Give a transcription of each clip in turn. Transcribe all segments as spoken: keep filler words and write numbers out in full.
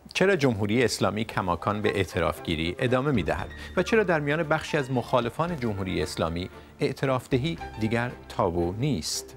چرا جمهوری اسلامی کماکان به اعترافگیری ادامه می‌دهد و چرا در میان بخشی از مخالفان جمهوری اسلامی اعتراف دهی دیگر تابو نیست؟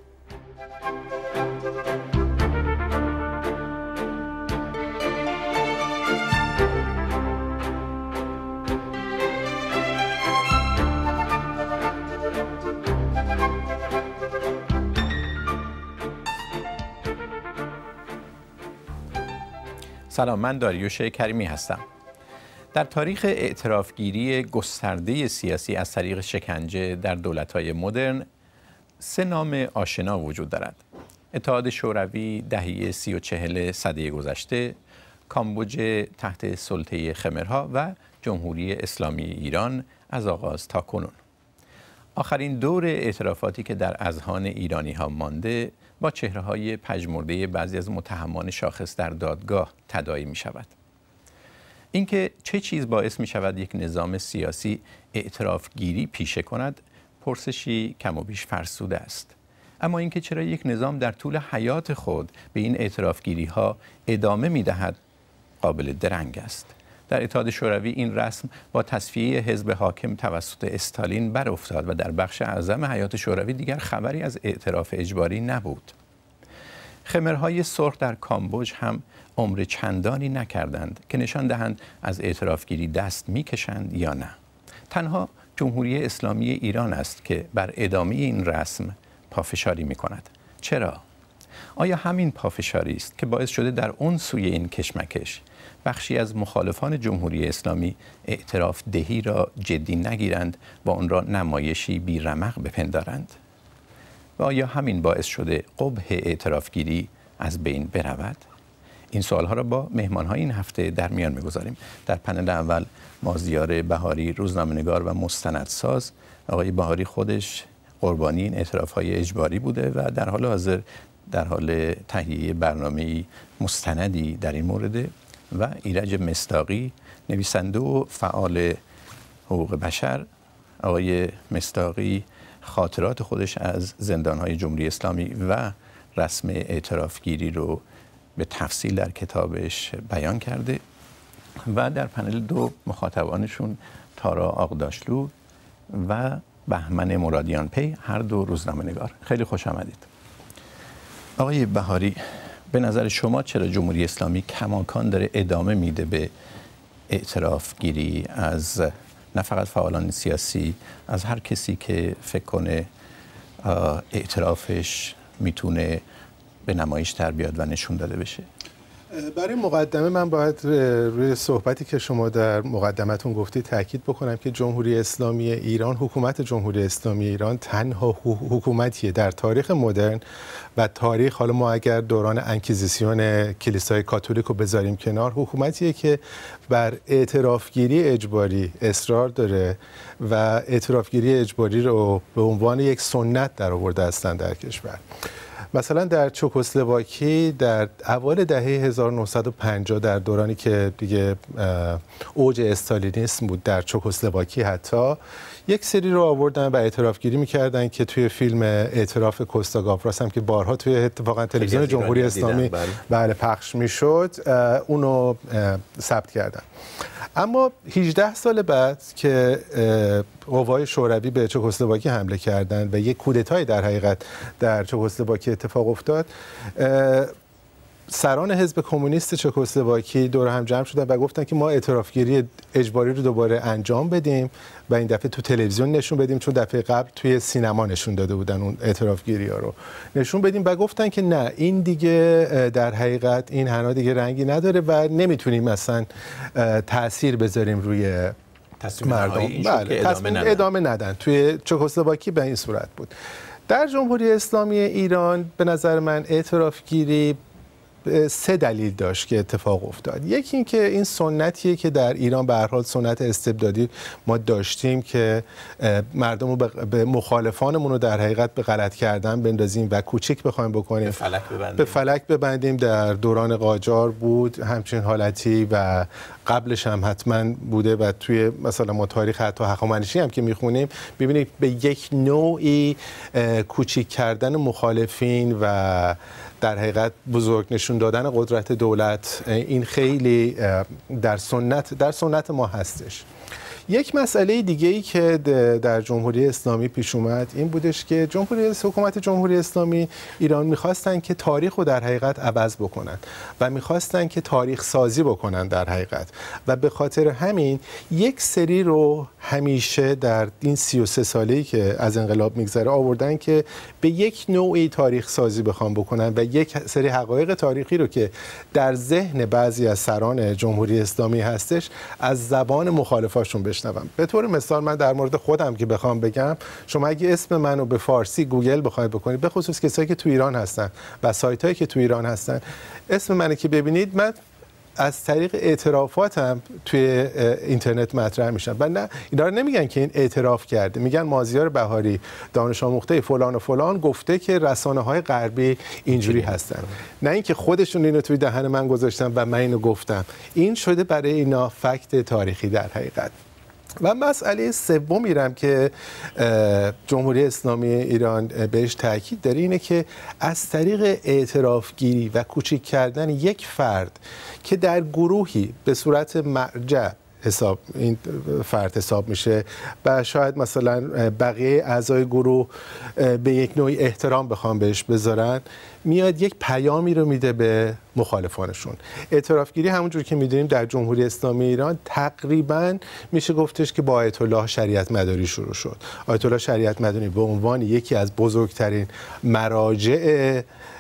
سلام، من داریوش کریمی هستم. در تاریخ اعترافگیری گسترده سیاسی از طریق شکنجه در دولت‌های مدرن سه نام آشنا وجود دارد: اتحاد شوروی دهه سی و چهل سده گذشته، کامبوج تحت سلطه خمرها و جمهوری اسلامی ایران از آغاز تا کنون. آخرین دور اعترافاتی که در اذهان ایرانی‌ها مانده با چهره‌های پژمرده بعضی از متهمان شاخص در دادگاه تداعی می‌شود. اینکه چه چیز باعث می‌شود یک نظام سیاسی اعترافگیری پیشه کند، پرسشی کم و بیش فرسوده است. اما اینکه چرا یک نظام در طول حیات خود به این اعترافگیری‌ها ادامه می‌دهد، قابل درنگ است. در اتحاد شوروی این رسم با تصفیه حزب حاکم توسط استالین بر افتاد و در بخش اعظم حیات شوروی دیگر خبری از اعتراف اجباری نبود. خمرهای سرخ در کامبوج هم عمر چندانی نکردند که نشان دهند از اعترافگیری دست میکشند یا نه. تنها جمهوری اسلامی ایران است که بر ادامه این رسم پافشاری میکند. چرا؟ آیا همین پافشاری است که باعث شده در اون سوی این کشمکش بخشی از مخالفان جمهوری اسلامی اعتراف دهی را جدی نگیرند و آن را نمایشی بی رمق بپندارند؟ و آیا همین باعث شده قبح اعترافگیری از بین برود؟ این سوالها را با مهمان‌های این هفته در میان می‌گذاریم. در پنل اول مازیار بهاری، روزنامه‌نگار و مستندساز. آقای بهاری خودش قربانی این اعتراف‌های اجباری بوده و در حال حاضر در حال تهیه برنامه‌ای مستندی در این مورد. و ایرج مصداقی، نویسنده و فعال حقوق بشر. آقای مصداقی خاطرات خودش از زندان‌های جمهوری اسلامی و رسم اعترافگیری رو به تفصیل در کتابش بیان کرده. و در پنل دو مخاطبانشون تارا آقداشلو و بهمن مرادیان پی، هر دو روزنامه‌نگار. خیلی خوش آمدید. آقای بهاری، به نظر شما چرا جمهوری اسلامی کماکان داره ادامه میده به اعتراف گیری از نه فقط فعالان سیاسی، از هر کسی که فکر کنه اعترافش میتونه به نمایش در بیاد و نشون داده بشه؟ برای مقدمه من باید روی صحبتی که شما در مقدمتون گفتی تاکید بکنم که جمهوری اسلامی ایران، حکومت جمهوری اسلامی ایران تنها حکومتیه در تاریخ مدرن و تاریخ، حالا ما اگر دوران انکیزیسیون کلیسای کاتولیک رو بذاریم کنار، حکومتیه که بر اعترافگیری اجباری اصرار داره و اعترافگیری اجباری رو به عنوان یک سنت در آورده هستن در کشور. مثلا در چکسلواکی در اوایل دهه هزار و نهصد و پنجاه، در دورانی که دیگه اوج استالینیسم بود در چکسلواکی، حتی یک سری رو آوردن و اعترافگیری میکردن که توی فیلم اعتراف کوستا گاوراس هم که بارها توی اتفاقا تلویزیون جمهوری اسلامی بله پخش میشد، اونو ثبت کردن. اما هجده سال بعد که قوای شوروی به چکسلواکی حمله کردند و یک کودتای در حقیقت در چکسلواکی اتفاق افتاد، سران حزب کمونیست چکسلواکی دور هم جمع شدن و گفتن که ما اعترافگیری اجباری رو دوباره انجام بدیم و این دفعه تو تلویزیون نشون بدیم، چون دفعه قبل توی سینما نشون داده بودن اون اعترافگیری ها رو نشون بدیم، و گفتن که نه، این دیگه در حقیقت این حنا دیگه رنگی نداره و نمیتونیم مثلا تأثیر بذاریم روی مردم. بله، تصمیم ادامه, ادامه ندن. توی چکسلواکی به این صورت بود. در جمهوری اسلامی ایران به نظر من اعترافگیری سه دلیل داشت که اتفاق افتاد. یکی این که این سنتیه که در ایران به هر حال سنت استبدادی ما داشتیم که مردم رو به مخالفانمون رو در حقیقت به غلط کردن بندازیم و کوچیک بخوایم بکنیم، به فلک ببندیم. به فلک ببندیم. در دوران قاجار بود همچین حالتی و قبلش هم حتما بوده و توی مثلا ما تاریخ حتی هخامنشی هم که میخونیم ببینید به یک نوعی کوچیک کردن مخالفین و در حقیقت بزرگ نشون دادن قدرت دولت این خیلی در سنت در سنت ما هستش. یک مسئله دیگه ای که در جمهوری اسلامی پیش اومد این بودش که جمهوری حکومت جمهوری اسلامی ایران میخواستن که تاریخ رو در حقیقت عوض بکنن و میخواستن که تاریخ سازی بکنن در حقیقت و به خاطر همین یک سری رو همیشه در این سی و سه ساله‌ای که از انقلاب میگذره آوردن که به یک نوعی تاریخ سازی بخوام بکنن و یک سری حقایق تاریخی رو که در ذهن بعضی از سران جمهوری اسلامی هستش از زبان مخالفاشون بشنوم. به طور مثال من در مورد خودم که بخوام بگم، شما اگه اسم منو به فارسی گوگل بخواید بکنید، به خصوص کسایی که تو ایران هستن و سایتایی که تو ایران هستن، اسم منو که ببینید من از طریق اعترافاتم توی اینترنت مطرح میشن و نه اینا رو نمیگن که این اعتراف کرده، میگن مازیار بهاری دانش آموخته فلان و فلان گفته که رسانه‌های غربی اینجوری هستن، نه اینکه خودشون اینو توی دهن من گذاشتن و من اینو گفتم. این شده برای اینا فکت تاریخی در حقیقت. و مسئله سوم میرم که جمهوری اسلامی ایران بهش تاکید داره اینه که از طریق اعتراف گیری و کوچیک کردن یک فرد که در گروهی به صورت مرجع حساب این فرد حساب میشه و شاید مثلا بقیه اعضای گروه به یک نوعی احترام بخوام بهش بذارن، میاد یک پیامی رو میده به مخالفانشون. اعترافگیری همونجور که میدونیم در جمهوری اسلامی ایران تقریبا میشه گفتش که با آیت الله شریعت مداری شروع شد. آیت الله شریعت مداری به عنوان یکی از بزرگترین مراجع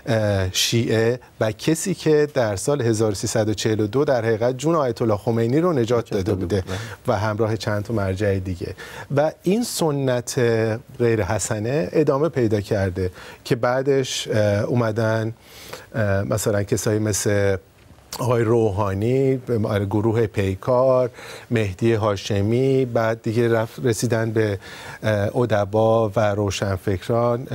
شیعه و کسی که در سال هزار و سیصد و چهل و دو در حقیقت جون آیت الله خمینی رو نجات داده بوده و همراه چند تا مرجع دیگه و این سنت غیر حسنه ادامه پیدا کرده که بعدش اومدن مثلا کسایی مثل آقای روحانی، گروه پیکار، مهدی هاشمی، بعد دیگه رفت رسیدن به ادبا و روشنفکران،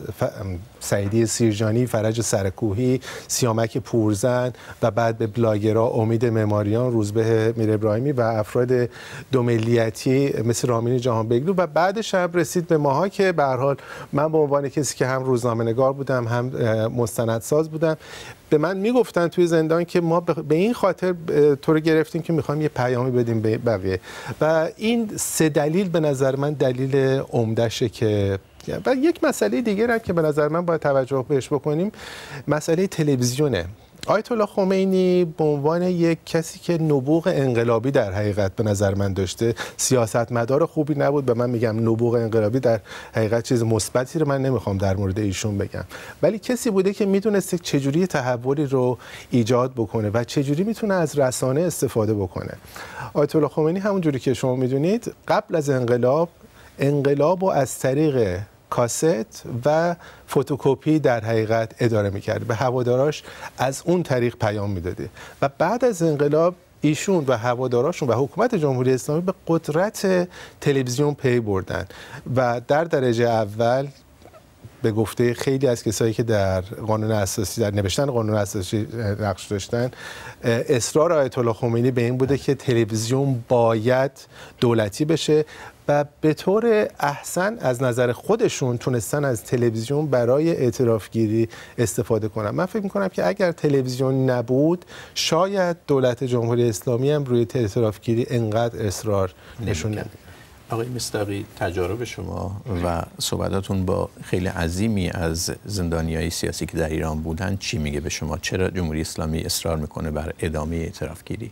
سعیدی سیرجانی، فرج سرکوهی، سیامک پورزن و بعد به بلاگرها امید معماریان، روزبه میر ابراهیمی و افراد دوملیتی مثل رامین جهانبگلو و بعدش هم رسید به ماها که به هر حال من به عنوان کسی که هم روزنامه‌نگار بودم هم مستندساز بودم به من میگفتن توی زندان که ما به این خاطر تو رو گرفتیم که میخوایم یه پیامی بدیم به بقیه و این سه دلیل به نظر من دلیل عمدشه که و یک مسئله دیگه هم که به نظر من باید توجه بهش بکنیم مسئله تلویزیونه. آیت الله خمینی به عنوان یک کسی که نبوغ انقلابی در حقیقت به نظر من داشته، سیاستمدار خوبی نبود، به من میگم نبوغ انقلابی در حقیقت چیز مثبتی رو من نمیخوام در مورد ایشون بگم، ولی کسی بوده که میدونسته چجوری تحولی رو ایجاد بکنه و چجوری میتونه از رسانه استفاده بکنه. آیت الله خمینی همونجوری که شما میدونید قبل از انقلاب انقلاب رو از طریق کاست و فتوکپی در حقیقت اداره می‌کرد، به هواداراش از اون طریق پیام میداده و بعد از انقلاب ایشون و هواداراشون و حکومت جمهوری اسلامی به قدرت تلویزیون پی بردن و در درجه اول به گفته خیلی از کسایی که در قانون اساسی در نوشتن قانون اساسی نقش داشتن، اصرار آیت الله خمینی به این بوده که تلویزیون باید دولتی بشه و به طور احسن از نظر خودشون تونستن از تلویزیون برای اعترافگیری استفاده کنن. من فکر می‌کنم که اگر تلویزیون نبود شاید دولت جمهوری اسلامی هم روی اعترافگیری انقدر اصرار نشون نمی‌داد. آقای مصداقی، تجارب شما و صحبتاتون با خیلی عظیمی از زندانیای سیاسی که در ایران بودن چی میگه به شما؟ چرا جمهوری اسلامی اصرار میکنه بر ادامه اعترافگیری؟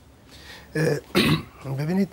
ببینید،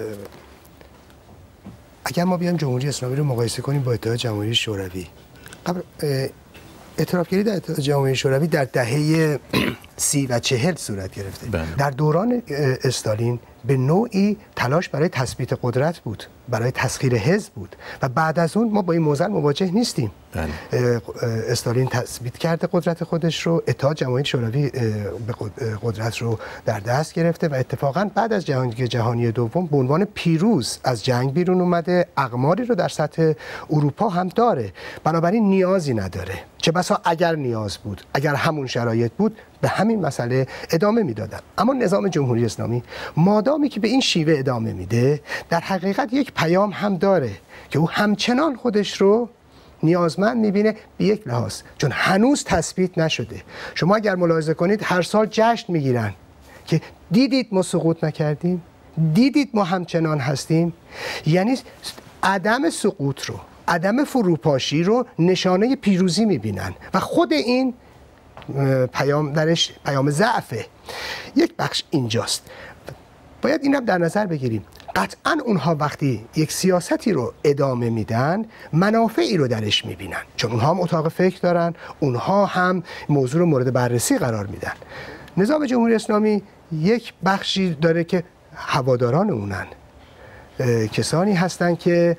اگر ما بیایم جمهوری اسلامی رو مقایسه کنیم با اتحاد جماهیر شوروی، قبل اعترافگیری در اتحاد جماهیر شوروی در دهه سی و چهل صورت گرفته. بله. در دوران استالین به نوعی تلاش برای تثبیت قدرت بود، برای تسخیر حزب بود و بعد از اون ما با این موضوع مواجه نیستیم. بله. استالین تثبیت کرده قدرت خودش رو، اتحاد جماهیر شوروی به قدرت رو در دست گرفته و اتفاقا بعد از جنگ جهانی دوم به عنوان پیروز از جنگ بیرون اومده، اقماری رو در سطح اروپا هم داره، بنابراین نیازی نداره. چه بسا اگر نیاز بود، اگر همون شرایط بود، به همین مسئله ادامه میدادن. اما نظام جمهوری اسلامی مادامی که به این شیوه ادامه میده، در حقیقت یک پیام هم داره که او همچنان خودش رو نیازمند میبینه به یک لحاظ، چون هنوز تثبیت نشده. شما اگر ملاحظه کنید هر سال جشن میگیرن که دیدید ما سقوط نکردیم، دیدید ما همچنان هستیم. یعنی عدم سقوط رو، عدم فروپاشی رو نشانه پیروزی میبینن و خود این پیام درش پیام ضعفه. یک بخش اینجاست، باید اینم در نظر بگیریم. قطعا اونها وقتی یک سیاستی رو ادامه میدن منافعی رو درش میبینن، چون اونها هم اتاق فکر دارن، اونها هم موضوع رو مورد بررسی قرار میدن. نظام جمهوری اسلامی یک بخشی داره که هواداران اونن، کسانی هستن که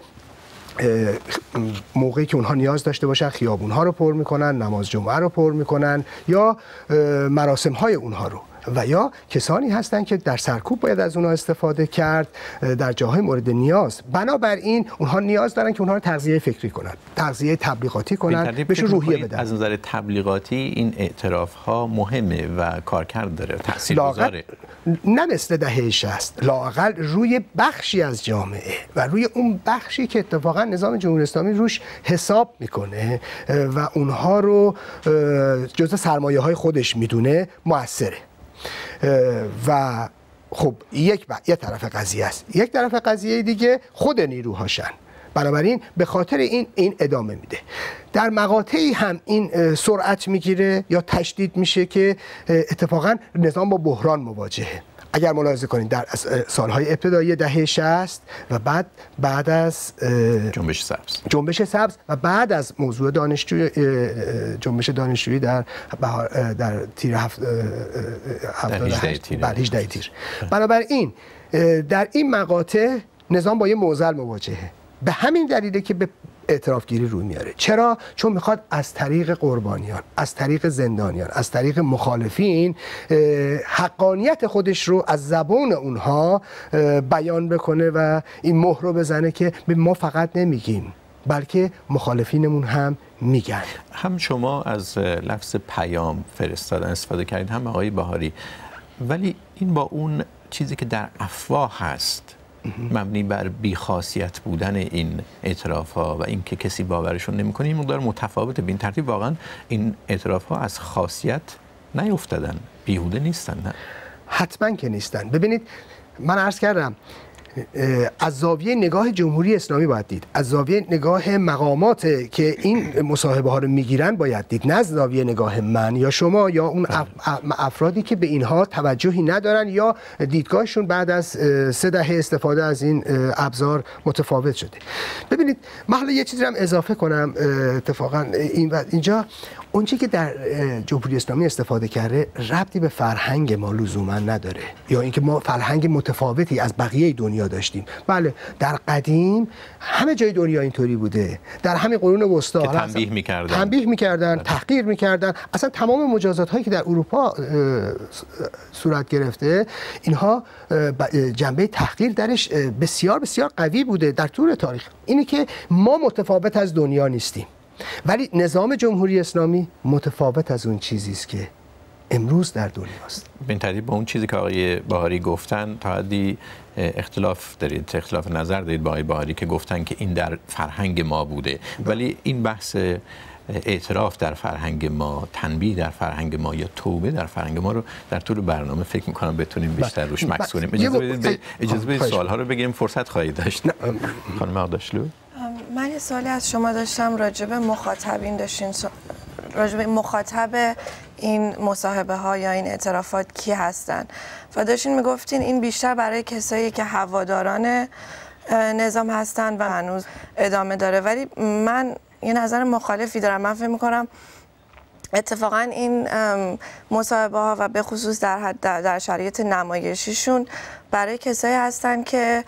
موقعی که اونها نیاز داشته باشن خیابونها رو پر میکنن، نماز جمعه رو پر میکنن یا مراسم های اونها رو، و یا کسانی هستند که در سرکوب باید از اونها استفاده کرد در جاهای مورد نیاز. بنابراین اونها نیاز دارن که اونها رو تغذیه فکری کنن، تغذیه تبلیغاتی کنن، بهشون روحیه بدن. از نظر تبلیغاتی این اعتراف ها مهمه و کارکرد داره، تاثیرگذاره. نه مثل دهه شصت، لااقل روی بخشی از جامعه و روی اون بخشی که اتفاقا نظام جمهوری اسلامی روش حساب میکنه و اونها رو جزء سرمایه های خودش میدونه موثره. و خب یک ب... یک طرف قضیه است. یک طرف قضیه دیگه خود نیروهاشن. بنابراین به خاطر این این ادامه میده. در مقاطعی هم این سرعت میگیره یا تشدید میشه که اتفاقا نظام با بحران مواجهه. اگر ملاحظه کنید در سالهای ابتدایی دهه شصت و بعد بعد از جنبش سبز جنبش سبز و بعد از موضوع دانشجوی جنبش دانشجویی در در تیر هفت هجده تیر. بنابراین در این مقاطع نظام با یه معضل مواجهه. به همین دلیله که به اعتراف گیری روی میاره. چرا؟ چون میخواد از طریق قربانیان، از طریق زندانیان، از طریق مخالفین حقانیت خودش رو از زبان اونها بیان بکنه و این مهر رو بزنه که ما فقط نمیگیم بلکه مخالفینمون هم میگن. هم شما از لفظ پیام فرستادن استفاده کردید، هم آقای بهاری، ولی این با اون چیزی که در افواه هست مبنی بر بیخاصیت بودن این اعتراف ها و اینکه کسی باورشون نمیکنه این مقدار متفاوته. به این ترتیب واقعا این اعتراف ها از خاصیت نیفتادن، بیهوده نیستن. نه حتما که نیستن. ببینید من عرض کردم از زاویه نگاه جمهوری اسلامی باید دید، از زاویه نگاه مقامات که این مصاحبه ها رو میگیرن باید دید، نه از زاویه نگاه من یا شما یا اون افرادی که به اینها توجهی ندارن یا دیدگاهشون بعد از سه دهه استفاده از این ابزار متفاوت شده. ببینید من حالا یه چیزی هم اضافه کنم. اتفاقا این اینجا اون چیزی که در جمهوری اسلامی استفاده کرده ربطی به فرهنگ ما لزوما نداره یا اینکه ما فرهنگ متفاوتی از بقیه دنیا داشتیم. بله در قدیم همه جای دنیا اینطوری بوده، در همین قرون وسطا که تنبیه می‌کردن تنبیه می‌کردن تحقیر می‌کردن. اصلا تمام مجازات هایی که در اروپا صورت گرفته اینها جنبه تحقیر درش بسیار بسیار قوی بوده در طول تاریخ. اینه که ما متفاوت از دنیا نیستیم، ولی نظام جمهوری اسلامی متفاوت از اون چیزی است که امروز در دنیاست. به این ترتیب با اون چیزی که آقای بهاری گفتن تا حدی اختلاف دارید، اختلاف نظر دارید با آقای بهاری که گفتن که این در فرهنگ ما بوده، ولی این بحث اعتراف در فرهنگ ما، تنبیه در فرهنگ ما یا توبه در فرهنگ ما رو در طول برنامه فکر می‌کنم بتونیم بیشتر روش مکث کنیم. اجازه بدید اجازه بدید سوال‌ها رو بگیریم، فرصت خواهید داشت. خانم آقداشلو، من یه سوالی از شما داشتم راجع به مخاطبین داشتین سو... راجع به مخاطب این مصاحبه ها یا این اعترافات کی هستن و داشتین میگفتین این بیشتر برای کسایی که هواداران نظام هستن و هنوز ادامه داره، ولی من یه نظر مخالفی دارم. من فکر میکنم اتفاقا این مصاحبه ها و به خصوص در حد در شرایط نمایشیشون برای کسایی هستن که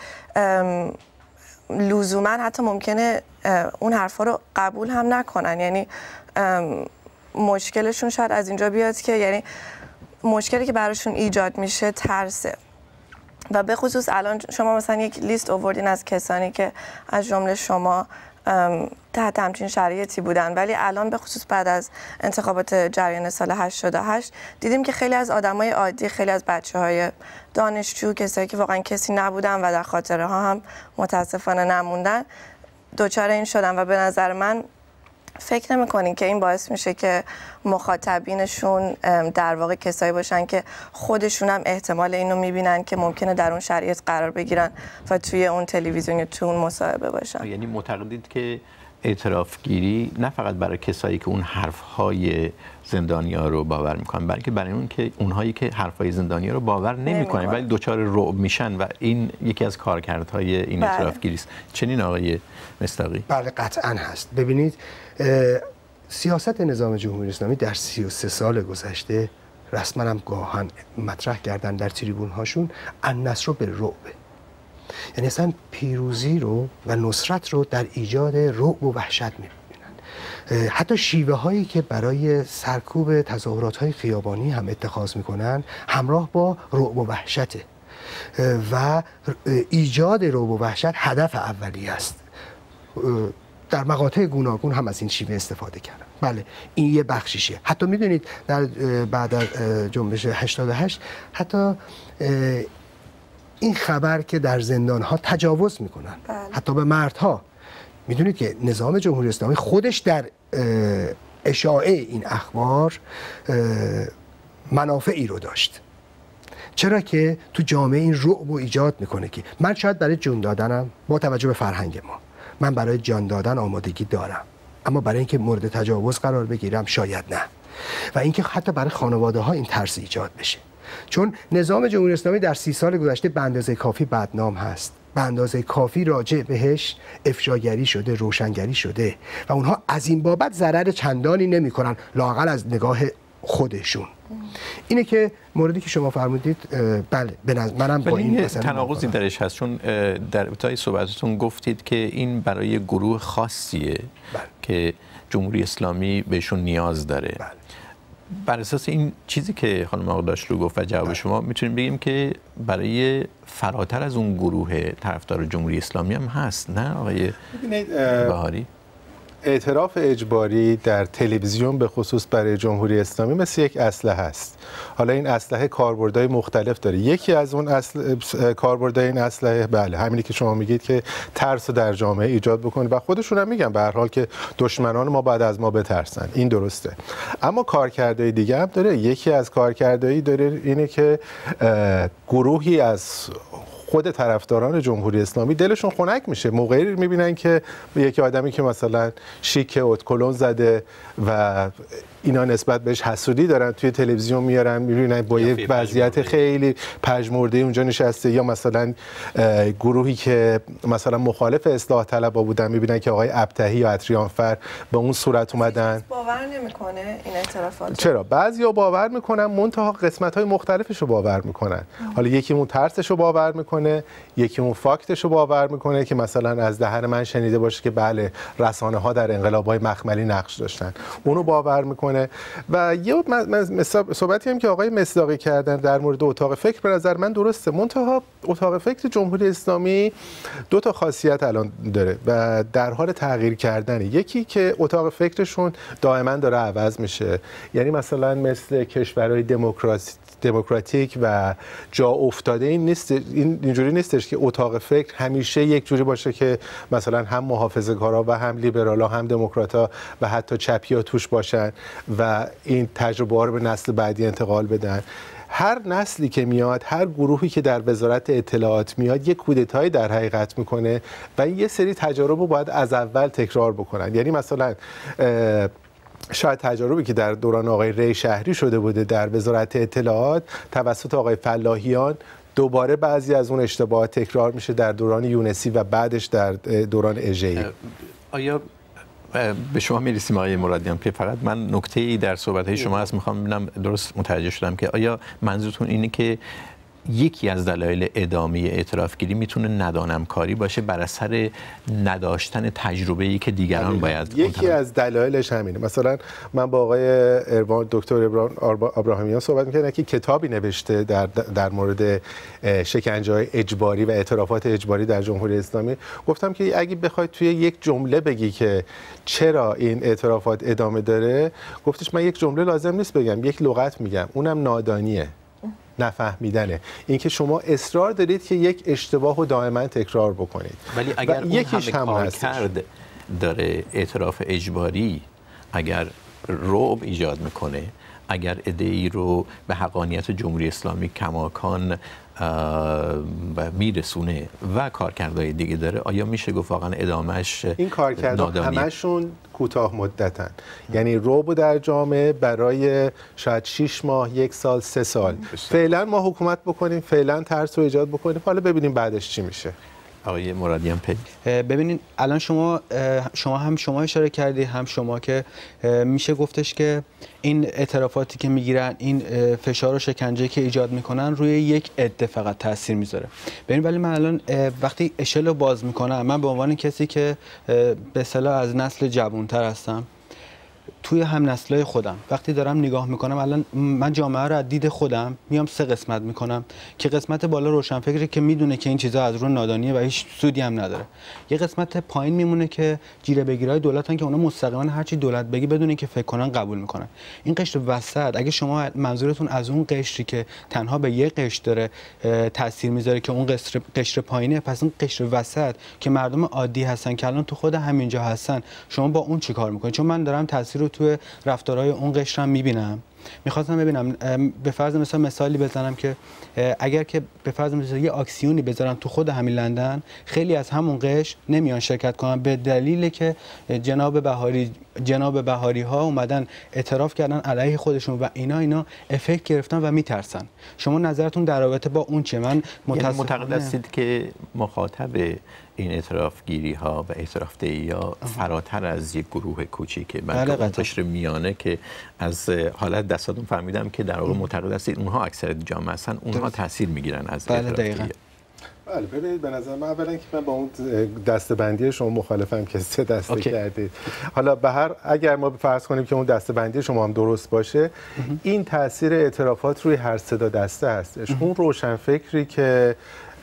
لزوما حتی ممکنه اون حرفا رو قبول هم نکنن. یعنی مشکلشون شاید از اینجا بیاد که یعنی مشکلی که براشون ایجاد میشه ترسه و به خصوص الان شما مثلا یک لیست آوردین از کسانی که از جمله شما تحت همچین شرایطی بودن، ولی الان به خصوص بعد از انتخابات جریان سال هشتاد و هشت دیدیم که خیلی از آدمای عادی، خیلی از بچه‌های دانشجو، کسایی که واقعا کسی نبودن و در خاطره ها هم متاسفانه نموندن، دوچار این شدن. و به نظر من فکر نمی‌کنین که این باعث میشه که مخاطبینشون در واقع کسایی باشن که خودشون هم احتمال اینو میبینن که ممکنه در اون شرایط قرار بگیرن و توی اون تلویزیون یا توی اون مصاحبه باشن؟ یعنی معتقدید که اعترافگیری نه فقط برای کسایی که اون حرف‌های زندانی‌ها رو باور میکنن، بلکه برای اون که اونهایی که حرف‌های زندانی‌ها رو باور نمیکنن ولی دچار رعب میشن و این یکی از کارکردهای این بله. اعترافگیری است. چنین آقای مصداقی؟ بله قطعاً هست. ببینید سیاست نظام جمهوری اسلامی در سی و سه سال گذشته رسما هم گاهن مطرح کردن در تریبون هاشون النصر به رعب، یعنی اصلا پیروزی رو و نصرت رو در ایجاد رعب و وحشت می‌بینن. حتی شیوه هایی که برای سرکوب تظاهرات های خیابانی هم اتخاذ میکنن همراه با رعب و وحشته و ایجاد رعب و وحشت هدف اولیه است. در مقاطع گوناگون هم از این شیوه استفاده کردن. بله این یه بخشیشه. حتی میدونید در بعد از جنبش هشتاد و هشت حتی این خبر که در زندان ها تجاوز میکنن بله. حتی به مردها، میدونید که نظام جمهوری اسلامی خودش در اشاعه این اخبار منافعی رو داشت. چرا که تو جامعه این رعب رو ایجاد میکنه که من شاید برای جون دادنم با توجه به فرهنگ ما من برای جان دادن آمادگی دارم، اما برای اینکه مورد تجاوز قرار بگیرم شاید نه. و اینکه حتی برای خانواده ها این ترس ایجاد بشه، چون نظام جمهوری اسلامی در سی سال گذشته به اندازه کافی بدنام هست، به اندازه کافی راجع بهش افشاگری شده، روشنگری شده و اونها از این بابت ضرر چندانی نمی کنن، لااقل از نگاه خودشون. اینه که موردی که شما فرمودید بله به نظر منم با این تناقضی درش هست، چون در ابتدای صحبتتون گفتید که این برای گروه خاصیه بله. که جمهوری اسلامی بهشون نیاز داره. بله. بر اساس این چیزی که خانم آقداشلو گفت و جواب بله. شما میتونیم بگیم که برای فراتر از اون گروه طرفدار جمهوری اسلامی هم هست، نه آقای بهاری؟ اعتراف اجباری در تلویزیون به خصوص برای جمهوری اسلامی مثل یک اسلحه است. حالا این اسلحه کاربردهای مختلف داره. یکی از اون اصل کاربردهای این اسلحه بله همینی که شما میگید که ترس در جامعه ایجاد بکنه و خودشون هم میگن به هر حال که دشمنان ما بعد از ما بترسن. این درسته. اما کارکردهای دیگه هم داره. یکی از کارکردهایی داره اینه که گروهی از خود طرفداران جمهوری اسلامی دلشون خنک میشه موقعی میبینن که یکی آدمی که مثلا شیک اتکلون زده و اینا نسبت بهش حسودی دارن توی تلویزیون میارن، میبینن با یه وضعیت خیلی پژمرده اونجا نشسته، یا مثلا گروهی که مثلا مخالف اصلاح طلبها بودن میبینن که آقای ابطحی یا عطریانفر به اون صورت اومدن. باور نمیکنه این اعترافات؟ چرا؟ بعضیا باور میکنن، منتها قسمت‌های مختلفش رو باور میکنن. حالا یکی اون ترسش رو باور میکنه، یکی اون فاکتش رو باور میکنه که مثلا از دهن من شنیده باشه که بله رسانه‌ها در انقلاب‌های مخملی نقش داشتن، اونو باور میکنه. و یه صحبتی هم که آقای مصداقی کردن در مورد اتاق فکر به نظر من درسته، منتها اتاق فکر جمهوری اسلامی دو تا خاصیت الان داره و در حال تغییر کردنه. یکی که اتاق فکرشون دائما داره عوض میشه، یعنی مثلا مثل کشورهای دموکراسی دموکراتیک و جا افتاده این نیست، این اینجوری نیستش که اتاق فکر همیشه یک جوری باشه که مثلا هم محافظه‌کارا و هم لیبرالا هم دموکراتا و حتی چپیا توش باشن و این تجربه ها رو به نسل بعدی انتقال بدن. هر نسلی که میاد، هر گروهی که در وزارت اطلاعات میاد یک کودتایی در حقیقت میکنه و این یه سری تجارب رو باید از اول تکرار بکنن. یعنی مثلا شاید تجاربی که در دوران آقای ری شهری شده بوده در وزارت اطلاعات توسط آقای فلاحیان، دوباره بعضی از اون اشتباهات تکرار میشه در دوران یونسی و بعدش در دوران اژه‌ای. آیا به شما میرسیم آقای مرادیان که فقط من نکته‌ای در صحبت‌های شما هست میخوام ببینم درست متوجه شدم که آیا منظورتون اینه که یکی از دلایل ادامه اعترافگیری میتونه ندانم کاری باشه بر اثر نداشتن تجربه‌ای که دیگران باید. یکی از دلایلش همینه. مثلا من با آقای اروان دکتر ابراهیم ابراهیمیان صحبت می‌کردم که کتابی نوشته در در مورد شکنجه‌های اجباری و اعترافات اجباری در جمهوری اسلامی. گفتم که اگه بخواید توی یک جمله بگی که چرا این اعترافات ادامه داره، گفتش من یک جمله لازم نیست بگم، یک لغت میگم، اونم نادانیه، نفهمیدنه. اینکه شما اصرار دارید که یک اشتباه رو دائما تکرار بکنید. ولی اگر اون یکیش هم کارکرد داره اعتراف اجباری، اگر رعب ایجاد میکنه، اگر عده‌ای رو به حقانیت جمهوری اسلامی کماکان میرسونه و کارکردهای دیگه داره، آیا میشه گفت واقعا ادامهش این کارکردها همشون کوتاه مدتن؟ یعنی رعب در جامعه برای شاید شش ماه، یک سال، سه سال. فعلا ما حکومت بکنیم، فعلا ترس رو ایجاد بکنیم، حالا ببینیم بعدش چی میشه. آقای مرادیان پی، ببینید الان شما شما هم شما اشاره کردی هم شما که میشه گفتش که این اعترافاتی که میگیرن، این فشار و شکنجه که ایجاد میکنن روی یک عده فقط تاثیر میذاره. ببین ولی من الان وقتی اشل رو باز میکنم، من به عنوان کسی که به اصطلاح از نسل جوانتر هستم، توی هم نسلای خودم وقتی دارم نگاه میکنم، الان من جامعه رو از دید خودم میام سه قسمت میکنم که قسمت بالا روشنفکره که میدونه که این چیزا از رو نادانیه و هیچ سودی هم نداره. یه قسمت پایین میمونه که جیره بگیرای دولتن که اونا مستقیما هر چی دولت بگی بدون که فکر کنن قبول میکنن. این قشر وسط، اگه شما منظورتون از اون قشری که تنها به یه قشر داره تاثیر میذاره که اون قشر قشر پایینه، پس اون قشر وسط که مردم عادی هستن که الان تو خود همینجا هستن، شما با اون چیکار میکنید؟ چون من دارم تاثیر رو تو رفتارهای اون قشرم میبینم. میخواستم ببینم به فرض مثلا مثالی بزنم که اگر که به فرض مثلا یه اکسیونی بذارن تو خود همین لندن، خیلی از همون قشر نمیان شرکت کنن به دلیلی که جناب بهاری جناب بهاری ها اومدن اعتراف کردن علیه خودشون و اینا اینا افکت گرفتن و میترسن. شما نظرتون در رابطه با اون چه؟ من متاسفانه معتقد هستید که مخاطب این اعترافگیری ها و اعتراف دهی ها فراتر از یک گروه کوچیکه، بلکه اون قشر میانه که از حالت دستاتون فهمیدم که در واقع معتقد هستید اونها اکثریت جامعه هستن، اونها تاثیر میگیرن از اعتراف دهی. بله ببینید، به نظر من اولا که من با اون دسته‌بندی شما مخالفم که سه دسته اوکی. کردید. حالا به هر اگر ما فرض کنیم که اون دسته‌بندی شما هم درست باشه، این تاثیر اعترافات روی هر سه دسته هستش. اون روشنفکری که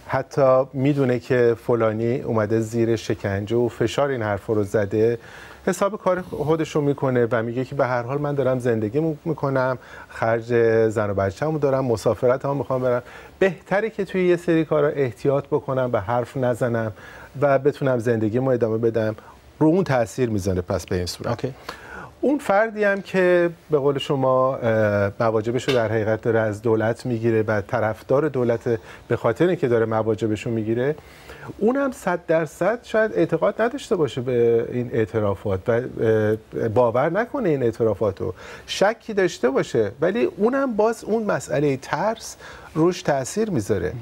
حتی میدونه که فلانی اومده زیر شکنجه و فشار این حرف رو زده، حساب کار خودش رو میکنه و میگه که به هر حال من دارم زندگی میکنم، خرج زن و بچه‌مو دارم، مسافرت هم میخوام برم، بهتره که توی یه سری کارا احتیاط بکنم، به حرف نزنم و بتونم زندگیمو ادامه بدم. رو اون تاثیر میذاره. پس به این صورت اوکی. اون فردی هم که به قول شما مواجبش رو در حقیقت داره از دولت میگیره و طرفدار دولت به خاطر اینکه داره مواجبش رو میگیره، اونم صد درصد شاید اعتقاد نداشته باشه به این اعترافات و باور نکنه این اعترافات رو، شکی داشته باشه، ولی اونم باز اون مسئله ترس روش تاثیر میذاره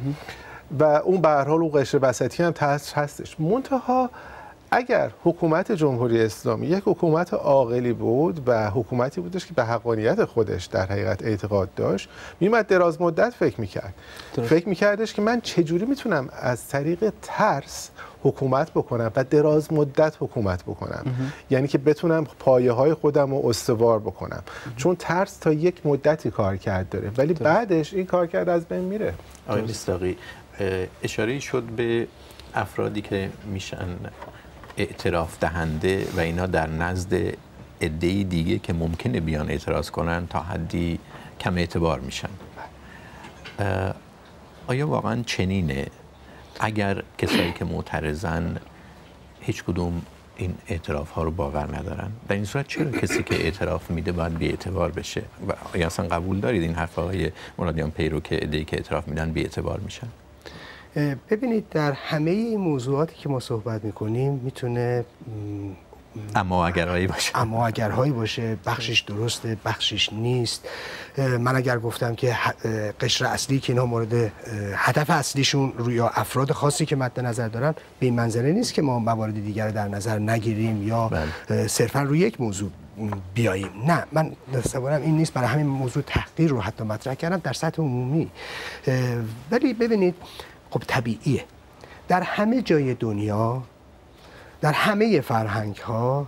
و اون به هر حال اون قشر وسطی هم ترس هستش. منتها اگر حکومت جمهوری اسلامی یک حکومت عاقلی بود و حکومتی بودش که به حقانیت خودش در حقیقت اعتقاد داشت، میومد دراز مدت فکر میکرد درست. فکر میکردش که من چجوری میتونم از طریق ترس حکومت بکنم و دراز مدت حکومت بکنم، یعنی که بتونم پایه های خودم رو استوار بکنم. اه. چون ترس تا یک مدتی کار کرد داره، ولی درست. بعدش این کار کرد از بین میره. آقای مصداقی، اشاره شد به افرادی که میشن اعتراف دهنده و اینا در نزد عده‌ای دیگه که ممکنه بیان اعتراض کنن تا حدی کم اعتبار میشن. آیا واقعا چنینه؟ اگر کسایی که معترضن هیچ کدوم این اعتراف ها رو باور ندارن، در این صورت چرا کسی که اعتراف میده باید بی اعتبار بشه؟ و آیا اصلا قبول دارید این حرفهای مرادیان پی رو که عده‌ای که اعتراف میدن بی اعتبار میشن؟ ببینید، در همه این موضوعاتی که ما صحبت میکنیم میتونه اما اگرهایی باشه اما اگرهایی باشه، بخشش درسته، بخشش نیست. من اگر گفتم که قشر اصلی که اینا مورد هدف اصلیشون روی افراد خاصی که مد نظر دارن، به این منزله نیست که ما موارد دیگر رو در نظر نگیریم یا صرفا روی یک موضوع بیاییم. نه، من تصورم این نیست. برای همین موضوع تحقیر رو حتی مطرح کردم در سطح عمومی. ولی ببینید خب طبیعیه در همه جای دنیا، در همه فرهنگ ها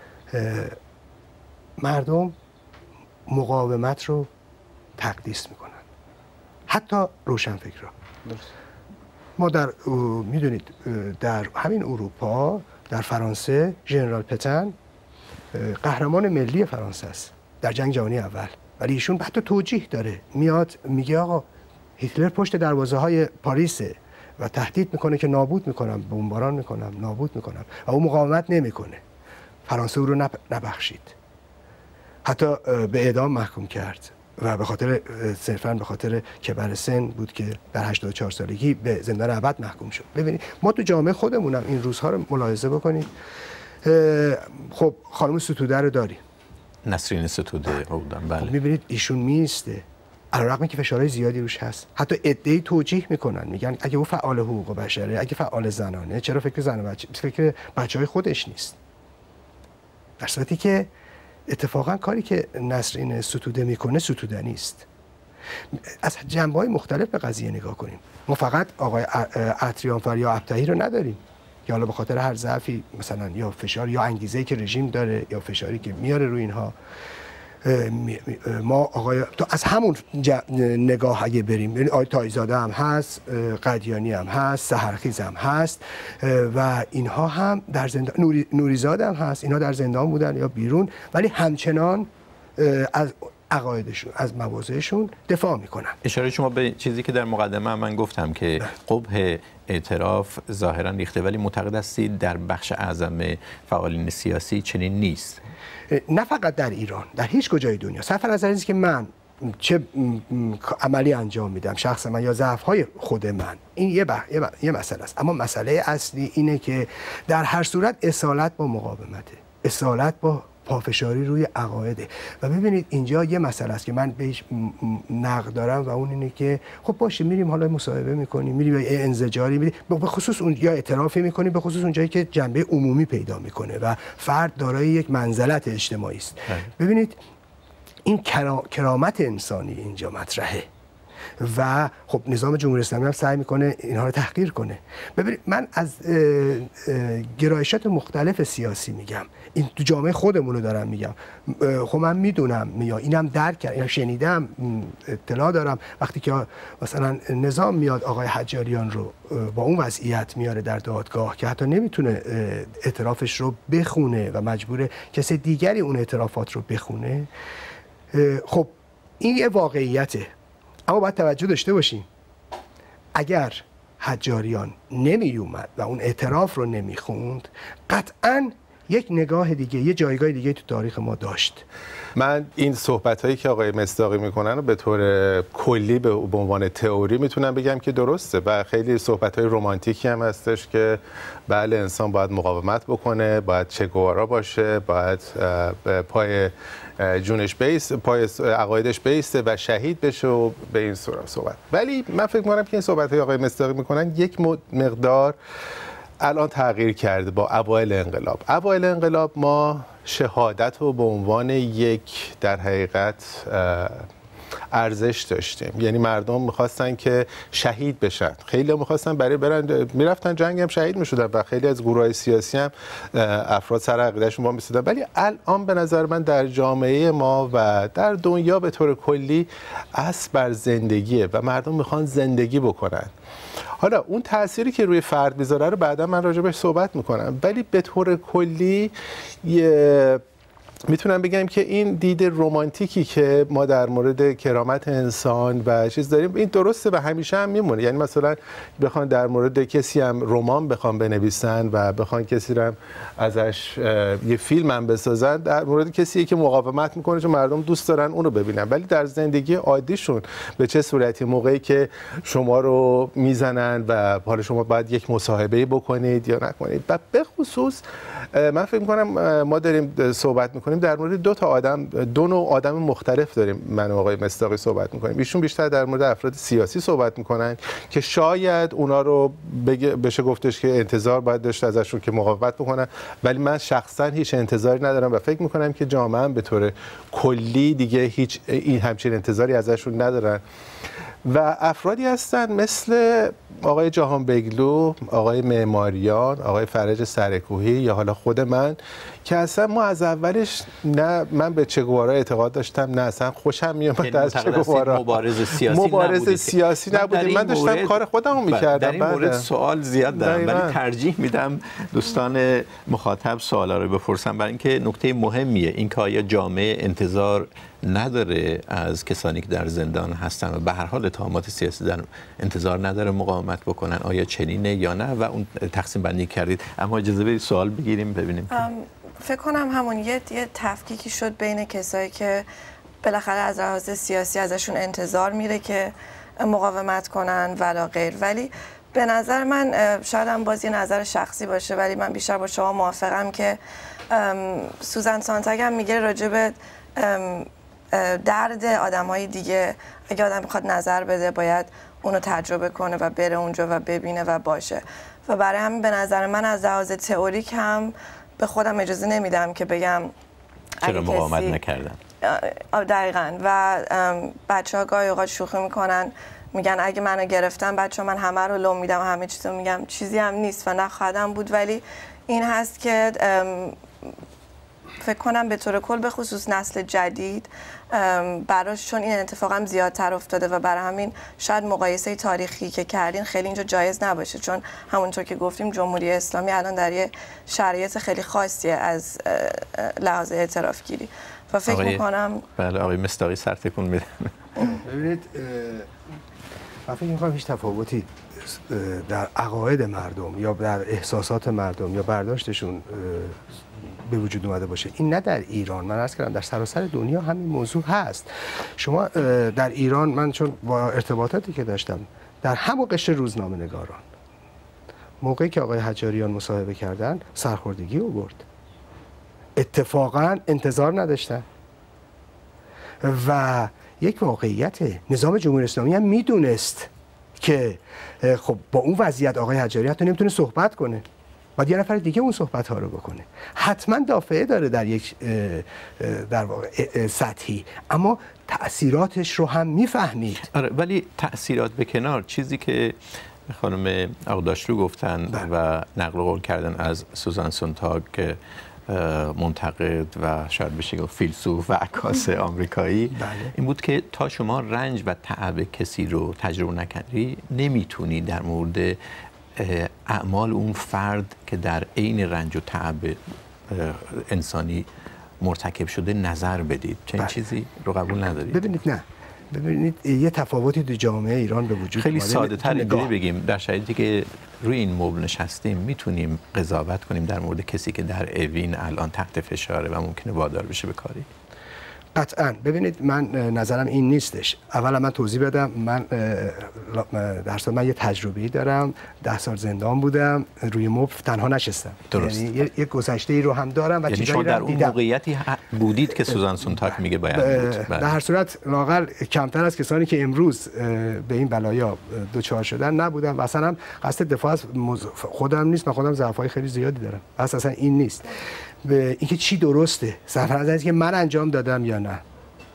مردم مقاومت رو تقدیس میکنن، حتی روشنفکرها. ما در میدونید در همین اروپا، در فرانسه ژنرال پتن قهرمان ملی فرانسه است در جنگ جهانی اول، ولی ایشون حتی توجیه داره، میاد میگه آقا هیتلر پشت دروازه های پاریسه و تهدید میکنه که نابود میکنم، بمباران میکنم، نابود میکنم، و او مقاومت نمیکنه. فرانسه او رو نبخشید، حتی به اعدام محکوم کرد و به خاطر صرفاً به خاطر کبر سن بود که در هشتاد و چهار سالگی به زندان ابد محکوم شد. ببینید ما تو جامعه خودمونم این روزها رو ملاحظه بکنید. خب خانم ستوده رو داریم، نسرین ستوده بودن. بله. خب میبینید ایشون میسته علیرغم که فشارهای زیادی روش هست. حتی عده‌ای توجیه میکنن، میگن اگه او فعال حقوق بشره، اگه فعال زنانه، چرا فکر زن و بچه فکر بچهای خودش نیست؟ در صورتی که اتفاقا کاری که نسرین ستوده میکنه ستوده نیست. از جنبه‌های مختلف به قضیه نگاه کنیم. ما فقط آقای عطریانفر یا ابطحی رو نداریم که حالا به خاطر هر ضعفی مثلا یا فشار یا انگیزه‌ای که رژیم داره یا فشاری که میاره روی اینها، ما آقای تو از همون نگاه اگه بریم، یعنی آقای تایزاده هم هست، قدیانی هم هست، سحرخیز هم هست و اینها هم در زندان، نوری، نوریزاده هم هست، اینها در زندان بودن یا بیرون، ولی همچنان از عقایدشون، از مواضعشون دفاع میکنن. اشاره شما به چیزی که در مقدمه من گفتم که قبح اعتراف ظاهرا ریخته، ولی معتقد هستید در بخش اعظم فعالین سیاسی چنین نیست؟ نه فقط در ایران، در هیچ کجای دنیا. صرف نظر از که من چه عملی انجام میدم، شخص من یا ضعف‌های خود من، این یه, بح... یه, بح... یه مسئله است. اما مسئله اصلی اینه که در هر صورت اصالت با مقاومته، اصالت با پافشاری روی عقایده. و ببینید اینجا یه مسئله است که من بهش نقد دارم و اون اینه که خب باشه میریم حالا مصاحبه میکنیم، میریم یه انزجاری میریم، به خصوص اون یا اعترافی میکنیم، به خصوص اون جایی که جنبه عمومی پیدا میکنه و فرد دارای یک منزلت اجتماعی است. ببینید این کرامت انسانی اینجا مطرحه و خب نظام جمهوری اسلامی هم سعی میکنه اینها رو تحقیر کنه. ببینید من از گرایشات مختلف سیاسی میگم، این تو جامعه خودمون رو دارم میگم. خب من میدونم، یا اینم درک کردم، شنیدم، اطلاع دارم وقتی که مثلا نظام میاد آقای حجاریان رو با اون وضعیت میاره در دادگاه که حتی نمیتونه اعترافش رو بخونه و مجبور کسی دیگری اون اعترافات رو بخونه، خب این یه واقعیته. اما باید توجه داشته باشیم اگر حجاریان نمی اومد و اون اعتراف رو نمی خوند، قطعاً یک نگاه دیگه، یه جایگاه دیگه تو تاریخ ما داشت. من این صحبت‌هایی که آقای مصداقی میکنن رو به طور کلی به عنوان تئوری میتونم بگم که درسته و خیلی صحبت‌های رمانتیکی هم هستش که بله انسان باید مقاومت بکنه، باید چه گوارا باشه، باید پای جونش بیست، پای عقایدش بیسته و شهید بشه و به این صحبت. ولی من فکر می‌کنم که این صحبت‌های آقای مصداقی میکنن یک مقدار الان تغییر کرده با اوایل انقلاب. اوایل انقلاب ما شهادت رو به عنوان یک در حقیقت ارزش داشتیم، یعنی مردم میخواستن که شهید بشن، خیلی هم میخواستن برای برن میرفتن جنگ هم شهید میشدن و خیلی از گروه‌های سیاسی هم افراد سر عقیدهشون وام می‌ایستادن. ولی الان به نظر من در جامعه ما و در دنیا به طور کلی اصل بر زندگیه و مردم میخوان زندگی بکنن. حالا اون تأثیری که روی فرد میذاره رو بعدا من راجع بهش صحبت میکنم، ولی به طور کلی یه میتونم بگم که این دید رمانتیکی که ما در مورد کرامت انسان و چیز داریم این درسته و همیشه هم میمونه. یعنی مثلا بخوان در مورد کسی هم رمان بخوان بنویسن و بخوان کسی رو هم ازش یه فیلم هم بسازن در مورد کسی که مقاومت میکنه چون مردم دوست دارن اون رو ببینن، ولی در زندگی عادیشون به چه صورتی موقعی که شما رو میزنن و حالا شما باید یک مصاحبه بکنید یا نکنید و به خصوص من فکر می‌کنم ما داریم صحبت می‌کنیم در مورد دو تا آدم، دو نوع آدم مختلف داریم من و آقای مصداقی صحبت می‌کنیم. ایشون بیشتر در مورد افراد سیاسی صحبت می‌کنن که شاید اونا رو بگه بشه گفتش که انتظار باید داشت ازشون که مقاومت بکنن، ولی من شخصا هیچ انتظاری ندارم و فکر می‌کنم که جامعه هم به طور کلی دیگه هیچ این همچین انتظاری ازشون ندارن و افرادی هستن مثل آقای جهانبگلو، آقای معماریان، آقای فرج سرکوهی یا حالا خود من که اصلا ما از اولش نه من به چگوارا اعتقاد داشتم نه اصلا خوشم میومد از چگوارا. مبارز سیاسی مبارز نبودید. سیاسی نبودیم. من داشتم مورد... کار خودمو میکردم. در این مورد سوال زیاد دارم ولی ترجیح میدم دوستان مخاطب سوالا رو بپرسن برای اینکه نکته مهمیه این که آیا جامعه انتظار نداره از کسانی که در زندان هستن و به هر حال اتهامات سیاسی در انتظار نداره مقاومت بکنن، آیا چنینه یا نه و اون تقسیم بندی کردید. اما اجازه بدید سوال بگیریم ببینیم. فکر کنم همون یه یه تفکیکی شد بین کسایی که بالاخره از لحاظ سیاسی ازشون انتظار میره که مقاومت کنن ولا غیر، ولی به نظر من شاید هم باز یه نظر شخصی باشه ولی من بیشتر با شما موافقم که سوزان سانتاگ هم میگه راجع به درد آدم‌های دیگه اگه آدم میخواد نظر بده باید اونو تجربه کنه و بره اونجا و ببینه و باشه و برای همین به نظر من از لحاظ تئوریک هم به خودم اجازه نمیدم که بگم چرا مقاومت نکردم. دقیقاً و بچه ها گاهی اوقات شوخی میکنن میگن اگه منو گرفتن بچه ها من همه رو لوم میدم و همه چیزو میگم چیزی هم نیست و نخواهدم بود، ولی این هست که فکر کنم به طور کل به خصوص نسل جدید براش چون این اتفاقا زیادتر افتاده و برای همین شاید مقایسه تاریخی که کردین خیلی اینجا جایز نباشه، چون همونطور که گفتیم جمهوری اسلامی الان در یه شرایط خیلی خاصیه از لحاظ اعتراف گیری و فکر میکنم بله آقای مصداقی سر تکون میدن. ببینید من فکر میکنم هیچ تفاوتی در عقاید مردم یا در احساسات مردم یا برداشتشون به وجود اومده باشه. این نه در ایران، من عرض کردم در سراسر دنیا همین موضوع هست. شما در ایران من چون با ارتباطاتی که داشتم در همون قشر روزنامه نگاران موقعی که آقای حجاریان مصاحبه کردن سرخوردگی آورد، اتفاقا انتظار نداشتن و یک واقعیت نظام جمهوری اسلامی هم میدونست که خب با اون وضعیت آقای حجاریان حتی نمیتونه صحبت کنه، باید یه نفر دیگه اون صحبت ها رو بکنه. حتما دافعه داره در یک در واقع سطحی، اما تأثیراتش رو هم میفهمید. آره ولی تأثیرات به کنار، چیزی که خانم آقداشلو گفتن بله. و نقل قول کردن از سوزان سونتاگ که منتقد و شاید بشه گفت فیلسوف و عکاس آمریکایی بله. این بود که تا شما رنج و تعب کسی رو تجربه نکردی نمیتونی در مورد اعمال اون فرد که در عین رنج و تعب انسانی مرتکب شده نظر بدید. چه این چیزی رو قبول ندارید؟ ببینید نه ببینید یه تفاوتی تو جامعه ایران به وجود خیلی ساده تر اینجوری بگیم در شرایطی که روی این مبل نشستیم میتونیم قضاوت کنیم در مورد کسی که در اوین الان تحت فشاره و ممکنه وادار بشه به کاری؟ قطعاً. ببینید من نظرم این نیستش. اولا من توضیح بدم، من در صورت من یه تجربه‌ای دارم، ده سال زندان بودم، روی مبل تنها نشستم. درست. یعنی یه گذشته‌ای رو هم دارم و یعنی چیزایی شما رو در اون دیدم. موقعیتی بودید که سوزان سونتاگ میگه باید بود. در هر صورت لااقل کمتر از کسانی که امروز به این بلایا دوچار شدن نبودم و اصلا هم قصد دفاع از خودم نیست. من خودم ضعف‌های خیلی زیادی دارم. اصلا اصلا این نیست. به اینکه چی درسته، صرف نظر از اینکه من انجام دادم یا نه.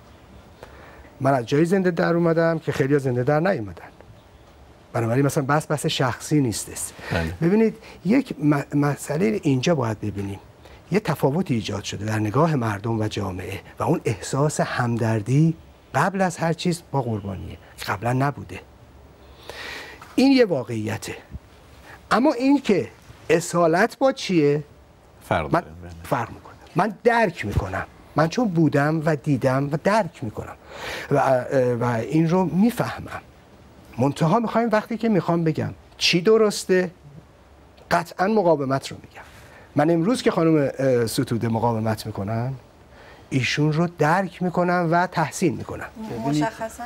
من از جایی زنده در اومدم که خیلی از زنده در نیومدن. بنابراین مثلا بس بس شخصی نیستش. ببینید یک مسئله اینجا باید ببینیم. یه تفاوتی ایجاد شده در نگاه مردم و جامعه و اون احساس همدردی قبل از هر چیز با قربانیه که قبلا نبوده. این یه واقعیته. اما این که اصالت با چیه؟ فرق من فرق میکنم. من درک میکنم. من چون بودم و دیدم و درک میکنم و, و این رو میفهمم. منتها میخوایم وقتی که میخوام بگم چی درسته قطعا مقاومت رو میگم. من امروز که خانم ستوده مقاومت میکنن ایشون رو درک میکنم و تحسین میکنم. مشخصا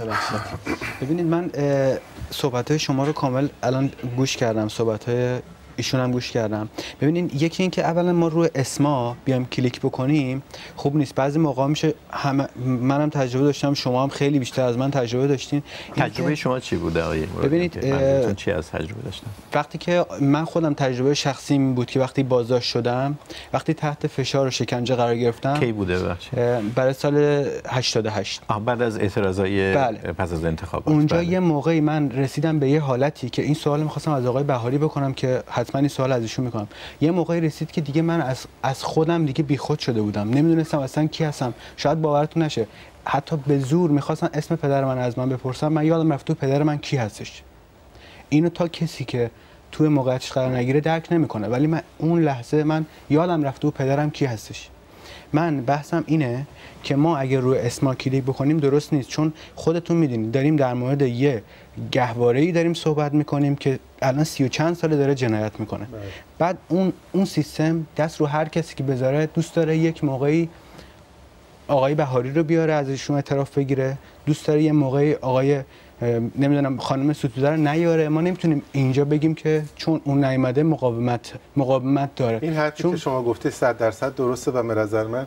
ببینید من صحبت‌های شما رو کامل الان گوش کردم، صحبت‌های ایشون هم گوش کردم. ببینین یکی این که اولا ما روی اسما بیایم کلیک بکنیم خوب نیست. بعضی موقع میشه هم منم تجربه داشتم، شما هم خیلی بیشتر از من تجربه داشتین. تجربه شما چی بوده آقای؟ ببینید چی از تجربه داشتم؟ وقتی که من خودم تجربه شخصی این بود که وقتی بازداشت شدم، وقتی تحت فشار و شکنجه قرار گرفتم. کی بوده بخشید؟ برای سال هشتاد و هشت. بعد از اعتراضای بله. پس از انتخابات. اونجا بله. یه موقعی من رسیدم به یه حالتی که این سوال می‌خواستم از آقای بهاری بکنم که حتما این سوال از ایشون می‌کنم. یه موقعی رسید که دیگه من از از خودم دیگه بیخود شده بودم. نمیدونستم اصلا کی هستم. شاید باورتون نشه. حتی به زور می‌خواستن اسم پدر من از من بپرسن. من یادم رفت تو پدر من کی هستش. اینو تا کسی که توی موقعیتش قرار نگیره درک نمی‌کنه. ولی من اون لحظه من یادم رفت تو پدرم کی هستش. من بحثم اینه که ما اگر روی اسما کلیک بکنیم درست نیست، چون خودتون میدونید داریم در مورد یه گهواره‌ای داریم صحبت میکنیم که الان سی و چند ساله داره جنایت میکنه. باید. بعد اون اون سیستم دست رو هر کسی که بذاره دوست داره یک موقعی آقای بهاری رو بیاره ازشون اعتراف بگیره، دوست داره یه موقعی آقای نمیدونم خانم ستوده رو نیاره. ما نمیتونیم اینجا بگیم که چون اون نیامده مقاومت مقاومت داره. این حرفی چون... که شما گفته صد درصد درسته و به نظر من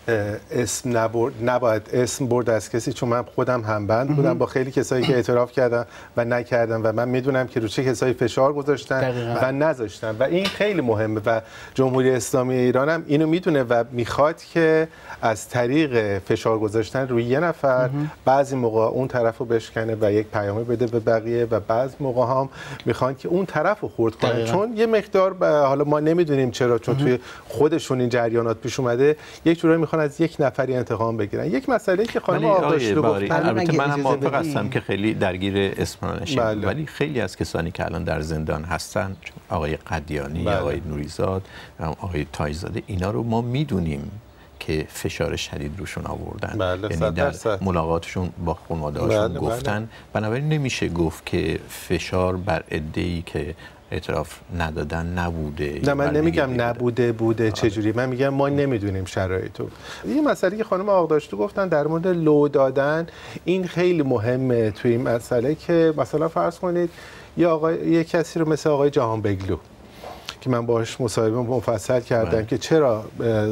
اسم نبرد نباید اسم برد از کسی، چون من خودم همبند بودم با خیلی کسایی که اعتراف کردن و نکردن و من میدونم که رو چه کسایی فشار گذاشتن دقیقا. و نذاشتن و این خیلی مهمه و جمهوری اسلامی ایران هم اینو میدونه و میخواد که از طریق فشار گذاشتن روی یه نفر بعضی موقع اون طرفو بشکنه و یک پیامی بده به بقیه و بعضی موقع هم میخوان که اون طرفو خرد کنه دقیقا. چون یه مقدار حالا ما نمیدونیم چرا، چون توی خودشون این جریانات پیش اومده یک جوری از یک نفری انتقام بگیرن. یک مسئله که خانم آقداشلو گفتن، البته منم موافق هستم که خیلی درگیر اسم نشیم، بله. ولی خیلی از کسانی که الان در زندان هستن، آقای قدیانی، بله. آقای نوریزاد، آقای تایزاده، اینا رو ما میدونیم که فشار شدید روشون آوردن. بله. یعنی در ملاقاتشون با خانواده‌هاشون بله. گفتن. بله. بنابراین نمیشه گفت که فشار بر عده‌ای که اعتراف ندادن نبوده. نه من نمیگم نبوده بوده چجوری، من میگم ما نمیدونیم شرایطو. یه مسئله که خانم آقداشلو گفتن در مورد لو دادن، این خیلی مهمه توی این مسئله که مثلا فرض کنید یه آقای یه کسی رو مثل آقای جهانبگلو که من باهاش مصاحبه مفصل کردم باید. که چرا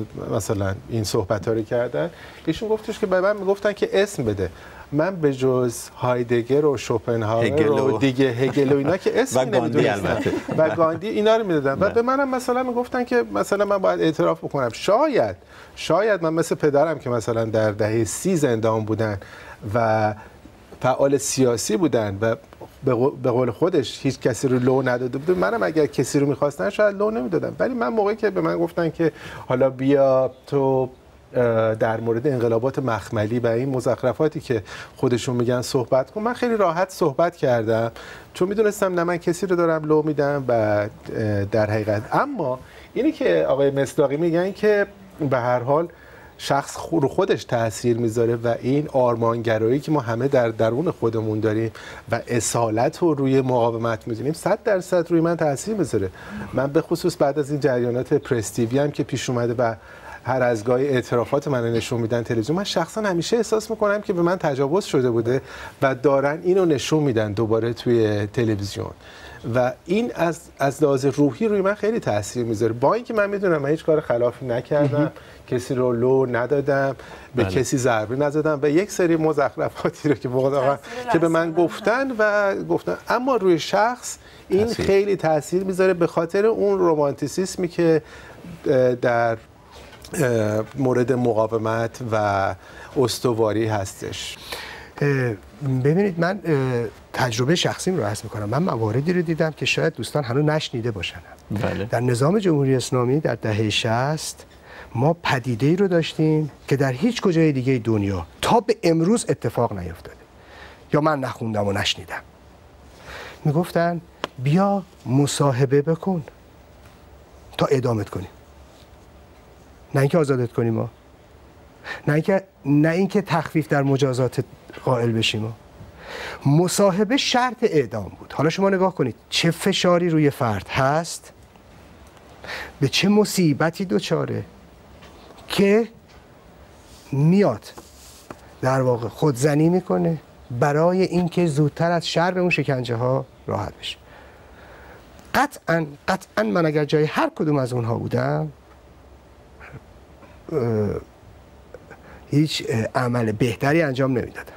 مثلا این صحبت‌ها رو کردن، ایشون گفتش که به من میگفتن که اسم بده. من به جز هایدگر و شوپنهاور و دیگه هگل و اینا که اسم نمیدونستم و گاندی اینا رو میدادن و به منم مثلا میگفتن که مثلا من باید اعتراف بکنم. شاید شاید من مثل پدرم که مثلا در دهه سی زندان بودن و فعال سیاسی بودن و به قول خودش هیچ کسی رو لو نداده بود، منم اگر کسی رو میخواستن شاید لو نمیدادم. ولی من موقعی که به من گفتن که حالا بیا تو در مورد انقلابات مخملی و این مزخرفاتی که خودشون میگن صحبت کن، من خیلی راحت صحبت کردم چون میدونستم نه من کسی رو دارم لو میدم و در حقیقت اما اینی که آقای مصداقی میگن که به هر حال شخص رو خودش تاثیر میذاره و این آرمانگرایی که ما همه در درون خودمون داریم و اصالت رو روی مقاومت میدونیم صد درصد روی من تاثیر میذاره. من به خصوص بعد از این جریانات پرستیوی هم که پیش اومده و هر از گاهی اعترافات من نشون میدن تلویزیون، من شخصا همیشه احساس میکنم که به من تجاوز شده بوده و دارن اینو نشون میدن دوباره توی تلویزیون و این از از لحاظ روحی روی من خیلی تاثیر میذاره. با اینکه من میدونم من هیچ کار خلافی نکردم، کسی رو لو ندادم، به بله. کسی ضربه نزدم و یک سری مزخرفاتی رو که واقعا که به من گفتن و گفتن، اما روی شخص این تأثیر. خیلی تاثیر میذاره به خاطر اون رومانتیسیسمی که در مورد مقاومت و استواری هستش. ببینید من تجربه شخصیم رو عرض میکنم. من مواردی رو دیدم که شاید دوستان هنوز نشنیده باشن. بله. در نظام جمهوری اسلامی در دهه شصت ما پدیده‌ای رو داشتیم که در هیچ کجای دیگه دنیا تا به امروز اتفاق نیفتاده یا من نخوندم و نشنیدم. میگفتن بیا مصاحبه بکن تا اعدامت کنیم، نه اینکه آزادت کنیم ما، نه اینکه نه اینکه تخفیف در مجازات قائل بشیم ما. مصاحبه شرط اعدام بود. حالا شما نگاه کنید چه فشاری روی فرد هست، به چه مصیبتی دچاره که میاد در واقع خودزنی میکنه برای اینکه زودتر از شر اون شکنجه ها راحت بشه. قطعا قطعا من اگر جای هر کدوم از اونها بودم هیچ عمل بهتری انجام نمیدادم.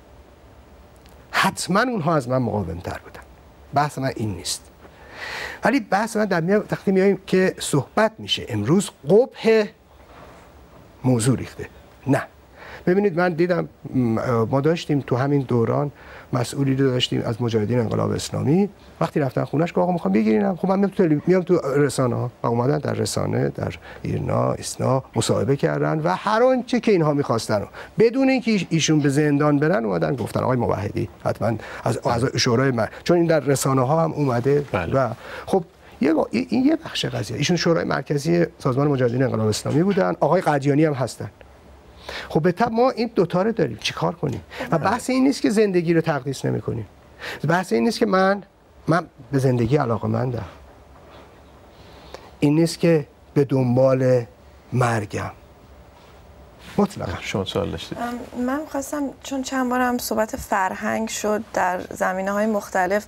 حتما اونها از من مقاوم‌تر بودن. بحث من این نیست. ولی بحث من در میاد وقتی میایم که صحبت میشه امروز قبح موضوع ریخته. نه. ببینید من دیدم ما داشتیم تو همین دوران مسئولی رو داشتیم از مجاهدین انقلاب اسلامی، وقتی رفتن خونش گفت آقا میخوام بگیرینم، خب من میام تو میام تو رسانه ها و اومدن در رسانه در ایرنا اسنا مصاحبه کردن و هر آنچه که اینها میخواستن بدون اینکه ایشون به زندان برن اومدن گفتن آقای موحدی حتما از از شورای من، چون این در رسانه ها هم اومده بله. و خب یه با... این یه بخش قضیه. ایشون شورای مرکزی سازمان مجاهدین انقلاب اسلامی بودن، آقای قدیانی هم هستن. خب به طب ما این دوتا رو داریم چیکار کنیم؟ و بحث این نیست که زندگی رو تقدیس نمی کنیم. بحث این نیست که من من به زندگی علاقه‌مندم. این نیست که به دنبال مرگم. مطلقا. شما سوال داشتید؟ من خواستم چون چند بارم صحبت فرهنگ شد در زمینه‌های مختلف،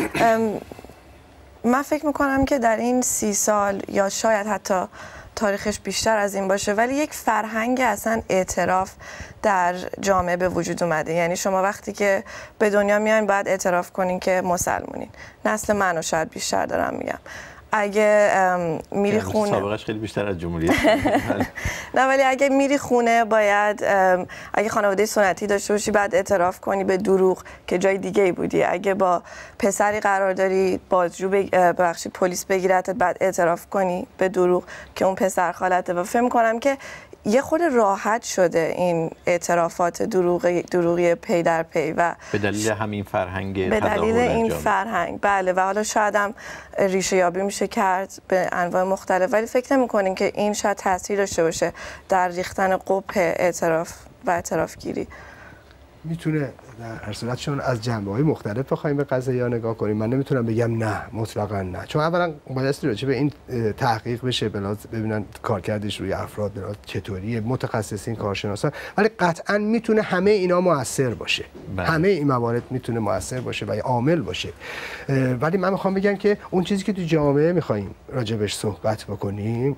من فکر میکنم که در این سی سال یا شاید حتی تاریخش بیشتر از این باشه، ولی یک فرهنگ اصلا اعتراف در جامعه به وجود اومده. یعنی شما وقتی که به دنیا میاین باید اعتراف کنین که مسلمونین. نسل منو شاید بیشتر دارم میگم. اگه میری خونه سابقش خیلی بیشتر از جمهوریت نه، ولی اگه میری خونه باید اگه خانواده سنتی داشته باشی بعد اعتراف کنی به دروغ که جای دیگه ای بودی. اگه با پسری قرار داری بازجو ببخشید پلیس بگیرتت بعد اعتراف کنی به دروغ که اون پسر خالته. و فکر کنم که یه خود راحت شده این اعترافات دروغی دروغی پی در پی و به دلیل همین فرهنگ به دلیل این فرهنگ بله. و حالا شاید هم ریشه یابی میشه کرد به انواع مختلف، ولی فکر نمی‌کنین که این شاید تاثیر داشته باشه در ریختن قبح اعتراف و اعتراف گیری؟ میتونه در هر صورت چون از جنبه‌های مختلف بخوایم به قضیه نگاه کنیم. من نمیتونم بگم نه مطلقاً نه، چون اولا بایستی راجع به این تحقیق بشه، بلاز ببینن کارکردش روی افراد بلاز چطوریه، متخصصین کارشناسان، ولی قطعاً میتونه همه اینا مؤثر باشه. بله. همه این موارد میتونه مؤثر باشه و عامل باشه. ولی من میخوام بگم که اون چیزی که تو جامعه میخوایم راجعش صحبت بکنیم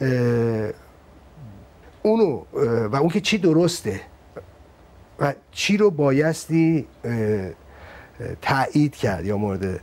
اونو و اون که چی درسته و چی رو بایستی تایید کرد یا مورد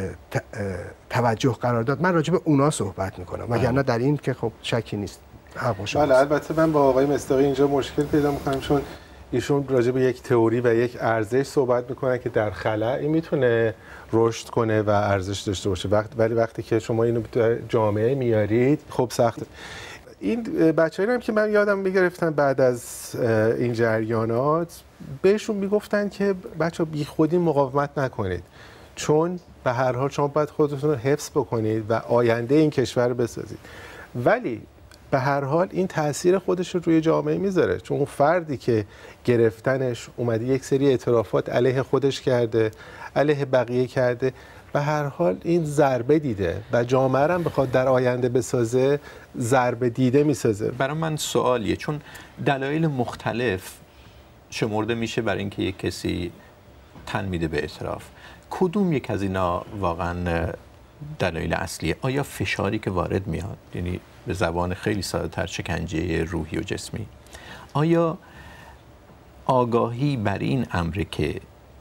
توجه قرار داد، من راجع به اونا صحبت میکنم، وگرنه در این که خب شکی نیست. بله البته من با آقای مصداقی اینجا مشکل پیدا میکنم، چون ایشون راجع به یک تئوری و یک ارزش صحبت میکنه که در خلا این میتونه رشد کنه و ارزش داشته باشه، وقت ولی وقتی که شما اینو تو جامعه میارید خب سخته. این بچه‌ها هم که من یادم میگرفتن بعد از این جریانات بهشون میگفتن که بچه‌ها بی خودی مقاومت نکنید، چون به هر حال شما باید خودتون رو حفظ بکنید و آینده این کشور رو بسازید. ولی به هر حال این تاثیر خودش رو روی جامعه میذاره، چون اون فردی که گرفتنش اومده یک سری اعترافات علیه خودش کرده، علیه بقیه کرده، به هر حال این ضربه دیده و جامعه هم بخواد در آینده بسازه ضربه دیده میسازه. برای من سوالیه، چون دلایل مختلف شمرده میشه برای اینکه یک کسی تن میده به اعتراف. کدوم یک از اینا واقعا دلایل اصلیه؟ آیا فشاری که وارد میاد، یعنی به زبان خیلی ساده تر شکنجه روحی و جسمی؟ آیا آگاهی بر این امر که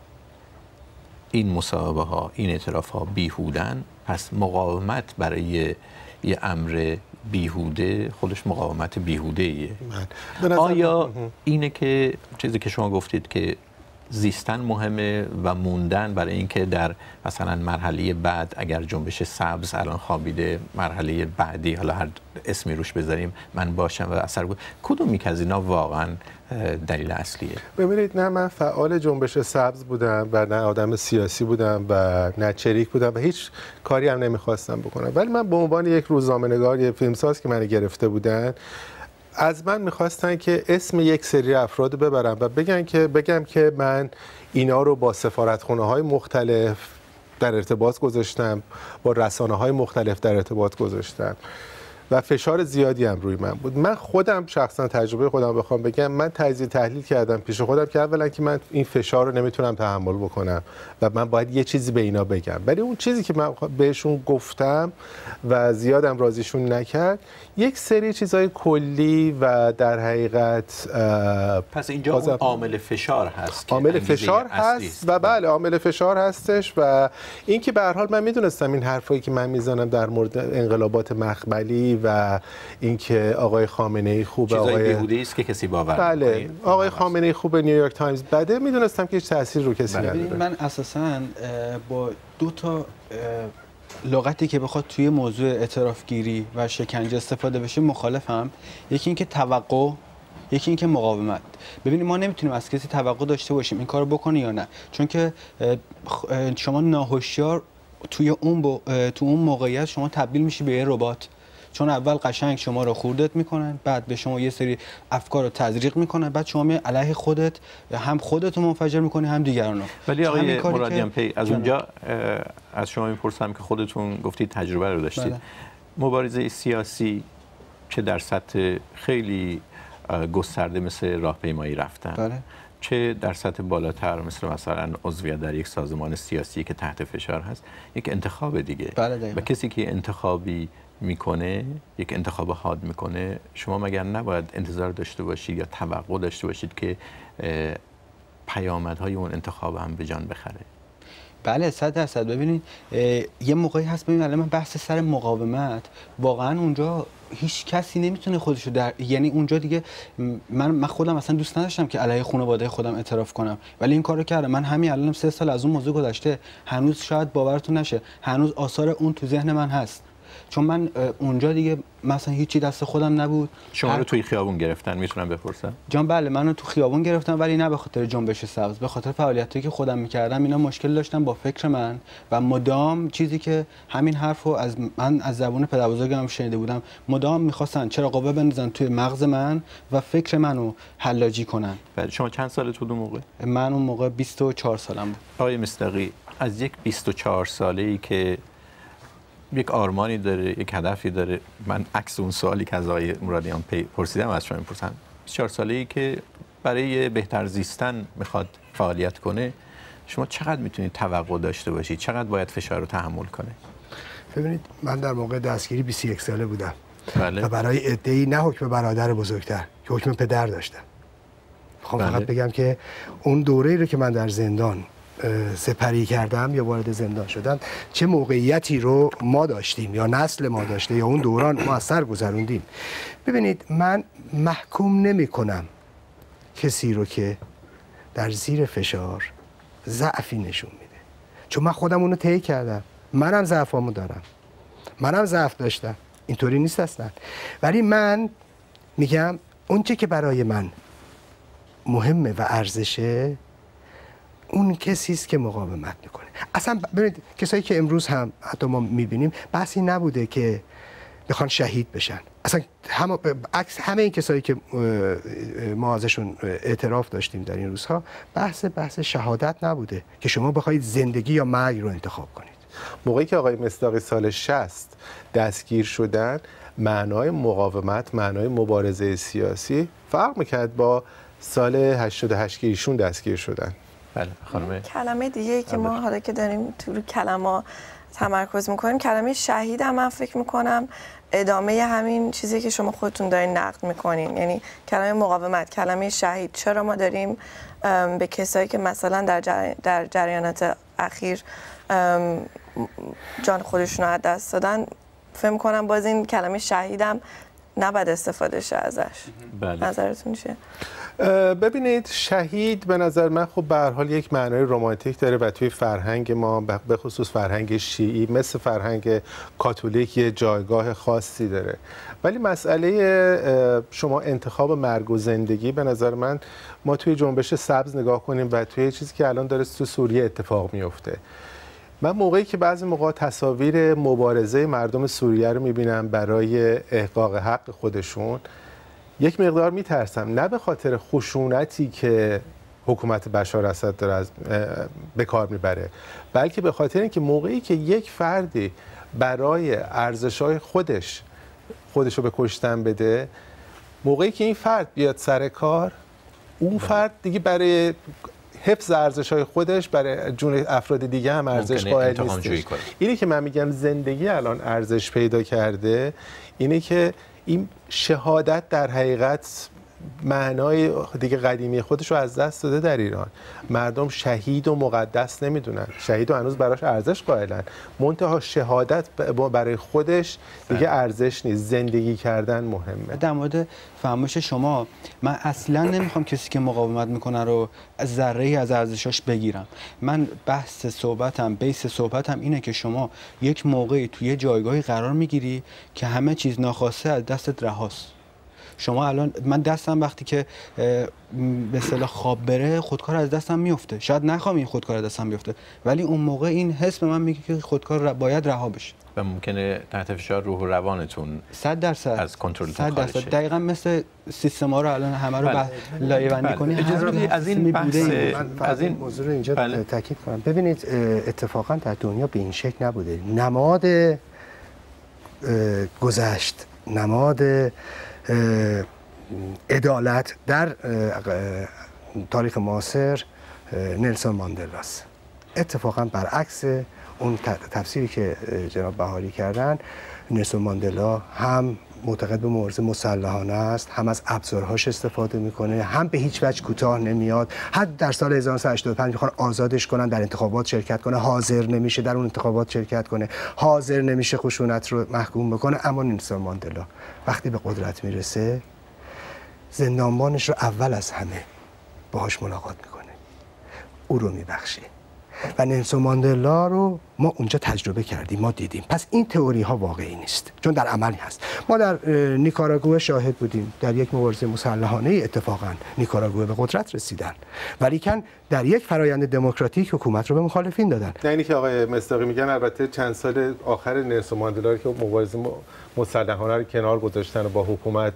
این مصاحبه ها این اعتراف ها بیهودن، پس مقاومت برای یه امر بیهوده خودش مقاومت بیهوده ایه؟ آیا اینه که چیزی که شما گفتید که زیستن مهمه و موندن برای اینکه در مثلا مرحله بعد اگر جنبش سبز الان خوابیده، مرحله بعدی حالا هر اسمی روش بذاریم من باشم و اثر بود، کدوم یک از اینا واقعا دلیل اصلیه؟ ببینید نه من فعال جنبش سبز بودم و نه آدم سیاسی بودم و نه چریک بودم و هیچ کاری هم نمیخواستم بکنم، ولی من به عنوان یک روزنامه‌نگار، یک فیلمساز که من گرفته بودن، از من میخواستن که اسم یک سری افراد ببرم و بگن که بگم که من اینا رو با سفارتخونه های مختلف در ارتباط گذاشتم، با رسانه های مختلف در ارتباط گذاشتم و فشار زیادی هم روی من بود. من خودم شخصا تجربه خودم بخوام بگم، من تجزیه تحلیل کردم پیش خودم که اولا که من این فشار رو نمیتونم تحمل بکنم و من باید یه چیزی به اینا بگم، ولی اون چیزی که من بهشون گفتم و زیادم راضیشون نکرد یک سری چیزای کلی و در حقیقت پس اینجا اون عامل فشار هست، عامل فشار هست و بله عامل فشار هستش و این که به هر حال من میدونستم این حرفایی که من میزنم در مورد انقلابات مخبلی و اینکه آقای خامنه‌ای خوبه، آقای بیهوده است که کسی باور بله آقای خامنه‌ای خوبه، نیویورک تایمز بده، میدونستم که هیچ تأثیری رو کسی نداره. من اساساً با دو تا لغتی که بخواد توی موضوع اعترافگیری و شکنجه استفاده بشه مخالفم. یکی اینکه توقع، یکی اینکه مقاومت. ببینید ما نمیتونیم از کسی توقع داشته باشیم این کارو بکنه یا نه، چون که شما ناهوشیار توی اون ب... تو اون موقعیت شما تبدیل میشی به یه ربات، چون اول قشنگ شما رو خوردت میکنن، بعد به شما یه سری افکار رو تزریق میکنن، بعد شما می علیه خودت هم خودت رو منفجر میکنی هم دیگران رو. ولی آقای مرادیان پی از اونجا از شما میپرسم که خودتون گفتید تجربه رو داشتید. بله. مبارزه سیاسی چه در سطح خیلی گسترده مثل راهپیمایی رفتن، بله. چه در سطح بالاتر مثل مثلا عضویت در یک سازمان سیاسی که تحت فشار هست، یک انتخاب دیگه، بله. و کسی که انتخابی میکنه، یک انتخاب حاد میکنه، شما مگر نباید انتظار داشته باشید یا توقع داشته باشید که پیامدهای اون انتخاب هم به جان بخره؟ بله صد درصد. ببینید یه موقعی هست، ببینید الان من بحث سر مقاومت، واقعا اونجا هیچ کسی نمیتونه خودشو در، یعنی اونجا دیگه من من خودم اصلا دوست نداشتم که علیه خانواده خودم اعتراف کنم، ولی این کارو کردم. من همین الانم سه سال از اون موضوع گذشته، هنوز شاید باورتون نشه هنوز آثار اون تو ذهن من هست، چون من اونجا دیگه مثلا هیچی دست خودم نبود. شما رو توی خیابون گرفتن میتونم بپرسم؟ جان بله منو تو خیابون گرفتن، ولی نه به خاطر جنبش سبز، به خاطر فعالیتایی که خودم میکردم. اینا مشکل داشتن با فکر من و مدام چیزی که همین حرفو از من از زبون پدربزرگم شنیده بودم، مدام میخواستن چراغ بندازن توی مغز من و فکر منو حلاجی کنن. بله. شما چند سالت بود اون موقع؟ من اون موقع بیست و چهار سالم بود. آقای مصداقی، از یک بیست و چهار ساله‌ای که یک آرمانی داره، یک هدفی داره، من عکس اون سوالی که از آقای مرادیان پی پرسیدم از شما میپرسم، بیست و چهار ساله‌ای که برای بهتر زیستن میخواد فعالیت کنه، شما چقدر میتونید توقع داشته باشید؟ چقدر باید فشار رو تحمل کنه؟ ببینید من در موقع دستگیری بیست و یک ساله بودم. بله. و برای عده‌ای نه حکم برادر بزرگتر که حکم پدر داشتم. خب بله. فقط بگم که اون دوره‌ای رو که من در زندان سپری کردم یا وارد زندان شدم، چه موقعیتی رو ما داشتیم یا نسل ما داشته یا اون دوران ما از سر گذروندیم. ببینید من محکوم نمی کنم کسی رو که در زیر فشار ضعفی نشون میده، چون من خودم اونو طی کردم، منم ضعفامو دارم، منم ضعف داشتم، اینطوری نیست اصلا. ولی من میگم اون چه که برای من مهمه و ارزشه اون کسی است که مقاومت میکنه. اصلا ببینید کسایی که امروز هم حتی ما میبینیم بحثی نبوده که بخوان شهید بشن، اصلا هم عکس همه این کسایی که ما ازشون اعتراف داشتیم در این روزها بحث بحث شهادت نبوده که شما بخواید زندگی یا مرگ رو انتخاب کنید. موقعی که آقای مصداقی سال شصت دستگیر شدن، معنای مقاومت، معنای مبارزه سیاسی فرق میکرد با سال هشتاد و هشت که ایشون دستگیر شدن. بله خانم. کلمه دیگه که ما حالا که داریم تو کلمه تمرکز میکنیم، کلمه شهید هم من فکر میکنم ادامه همین چیزی که شما خودتون دارین نقد میکنین، یعنی کلمه مقاومت، کلمه شهید. چرا ما داریم به کسایی که مثلا در جر... در جریانات اخیر جان خودشون رو از دست دادن فکر میکنم باز این کلمه شهیدم نباید استفاده شه ازش. بله. نظرتون چیه؟ ببینید شهید به نظر من خب به هر حال یک معنای رمانتیک داره و توی فرهنگ ما به خصوص فرهنگ شیعی مثل فرهنگ کاتولیک یه جایگاه خاصی داره. ولی مسئله شما انتخاب مرگ و زندگی به نظر من ما توی جنبش سبز نگاه کنیم و توی چیزی که الان داره تو سوریه اتفاق میفته. من موقعی که بعضی موقع تصاویر مبارزه مردم سوریه رو میبینم برای احقاق حق خودشون، یک مقدار میترسم، نه به خاطر خشونتی که حکومت بشار اسد داره از به کار میبره، بلکه به خاطر اینکه موقعی که یک فردی برای ارزش‌های خودش خودش رو به کشتن بده، موقعی که این فرد بیاد سر کار، اون فرد دیگه برای حفظ ارزش‌های خودش برای جون افراد دیگه هم ارزش قائل نیستش. اینی که من میگم زندگی الان ارزش پیدا کرده اینه که این شهادت در حقیقت معنای دیگه قدیمی خودش رو از دست داده در ایران. مردم شهید و مقدس نمیدونن، شهید و هنوز براش ارزش قائلن، منتها شهادت برای خودش دیگه ارزش نیست، زندگی کردن مهمه. در مورد فرمایش شما، من اصلا نمیخوام کسی که مقاومت میکنه رو از ذره‌ای از ارزشاش بگیرم. من بحث صحبتم، بیس صحبتم اینه که شما یک موقعی توی جایگاهی قرار میگیری که همه چیز ناخواسته از دستت رهاست. شما الان من دستم وقتی که به اصطلاح خواب بره خودکار از دستم میفته، شاید نخوام این خودکار از دستم بیفته، ولی اون موقع این حس به من میگه که خودکار باید رها بشه و ممکنه تحت فشار روح و روانتون صد درصد از کنترلتون خارج شه. دقیقاً مثل سیستما رو الان همه رو بله. لایه بندی بله. کنی. اجازه بدید از این بحث از این موضوع رو اینجا بله. تاکید کنم. ببینید اتفاقا در دنیا به این شکل نبوده. نماد گذشت، نماد عدالت در تاریخ معاصر نلسون ماندلاست. اتفاقا برعکس اون تفسیری که جناب بهاری کردن، نلسون ماندلا هم معتقد به مبارزه مسلحانه است، هم از ابزارهاش استفاده میکنه، هم به هیچ وجه کوتاه نمیاد. حتی در سال هزار و نهصد و هشتاد و پنج میخوان آزادش کنن، در انتخابات شرکت کنه، حاضر نمیشه در اون انتخابات شرکت کنه، حاضر نمیشه خشونت رو محکوم بکنه. اما نلسون ماندلا وقتی به قدرت میرسه، زندانبانش رو اول از همه باهاش ملاقات میکنه، او رو میبخشه. و نلسون ماندلا رو ما اونجا تجربه کردیم، ما دیدیم. پس این تئوری ها واقعی نیست، چون در عملی هست. ما در نیکاراگوئه شاهد بودیم، در یک مبارزه مسلحانه اتفاقا نیکاراگوئه به قدرت رسیدن، ولیکن در یک فرایند دموکراتیک حکومت رو به مخالفین دادن. نه اینی که آقای مصداقی میگن، البته چند سال آخر نلسون ماندلا که مبارزه مسلحانه رو کنار گذاشتن و با حکومت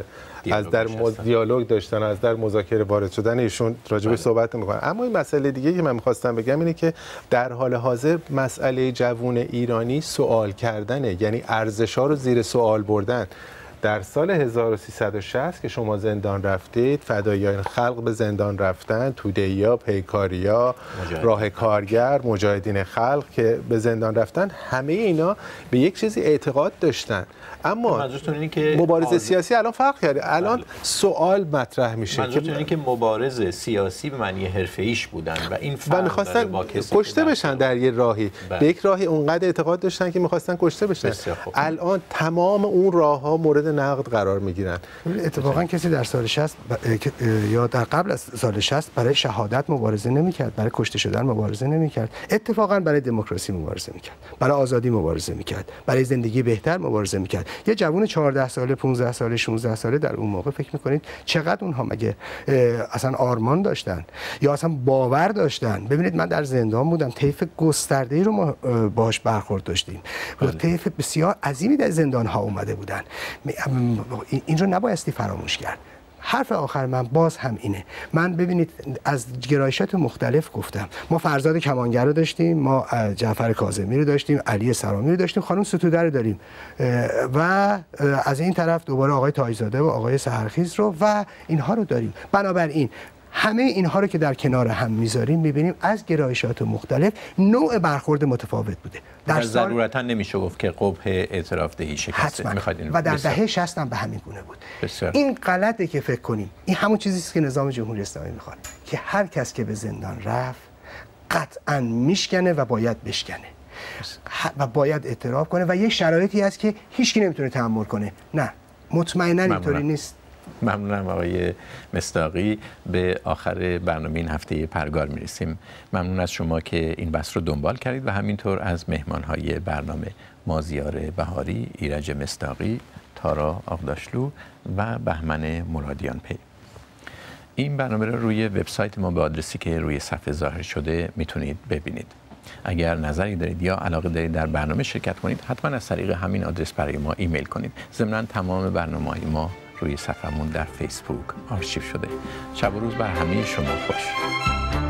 از در دیالوگ داشتن، از در مذاکره وارد شدن، ایشون راجع به صحبت میکنن. اما این مسئله دیگه که من می‌خواستم بگم اینه که در حال حاضر مسئله جوون ایرانی سوال کردنه، یعنی ارزش‌ها رو زیر سوال بردن. در سال هزار و سیصد و شصت که شما زندان رفتید، فداییان خلق به زندان رفتن، توده‌ای‌ها، پیکاریا، راه کارگر، مجاهدین خلق که به زندان رفتن، همه اینا به یک چیزی اعتقاد داشتن. اما که مبارزه آز... سیاسی الان فرق کرده. الان بله. سوال مطرح میشه که اینه که مبارزه سیاسی به معنی حرفه‌ایش بودن و این فرق می‌خواستن کشته بشن در یه راهی، به یک راهی اونقدر اعتقاد داشتن که می‌خواستن کشته بشن. الان تمام اون راه‌ها مورد نقد قرار می‌گیرن. اتفاقا کسی در سال شصت ب... یا در قبل از سال شصت برای شهادت مبارزه نمی‌کرد، برای کشته شدن مبارزه نمی‌کرد. اتفاقا برای دموکراسی مبارزه می‌کرد، برای آزادی مبارزه می‌کرد، برای زندگی بهتر مبارزه می‌کرد. یه جوون چهارده ساله، پانزده ساله، شانزده ساله در اون موقع فکر می‌کنید چقدر اونها مگه اصلا آرمان داشتن یا اصلا باور داشتن؟ ببینید من در زندان بودم، طیف گسترده‌ای رو ما باهاش برخورد داشتیم. طیف بسیار عظیمی در زندان‌ها اومده بودن. این رو نبایستی فراموش کرد. حرف آخر من باز هم اینه، من ببینید از گرایشات مختلف گفتم. ما فرزاد کمانگر رو داشتیم، ما جعفر کاظمی رو داشتیم، علی سرامی رو داشتیم، خانم ستوده رو داریم و از این طرف دوباره آقای تاج‌زاده و آقای سحرخیز رو و اینها رو داریم. بنابراین همه اینها رو که در کنار هم میذاریم میبینیم از گرایشات مختلف نوع برخورد متفاوت بوده. در سال... ضرورتا نمیشه گفت که قبح اعتراف دهی شکسته. میخواید و در دهه شصت هم به همین گونه بود. بسیار. این غلطه که فکر کنیم این همون چیزی است که نظام جمهوری اسلامی میخواد، که هر کس که به زندان رفت قطعا میشکنه و باید بشکنه و باید اعتراف کنه و یه شرایطی هست که هیچکی نمیتونه تحمل کنه. نه، مطمئنا اینطوری نیست. ممنونم آقای مصداقی. به آخر برنامه این هفته پرگار میرسیم. ممنون از شما که این بحث رو دنبال کردید و همینطور از مهمانهای برنامه مازیار بهاری، ایرج مصداقی، تارا آغداشلو و بهمن مرادیان پی. این برنامه رو روی وبسایت ما به آدرسی که روی صفحه ظاهر شده میتونید ببینید. اگر نظری دارید یا علاقه دارید در برنامه شرکت کنید، حتما از طریق همین آدرس برای ما ایمیل کنید. ضمناً تمام برنامه‌های ما روی صفحمون در فیسبوک آرشیو شده. شب و روز بر همه شما خوش.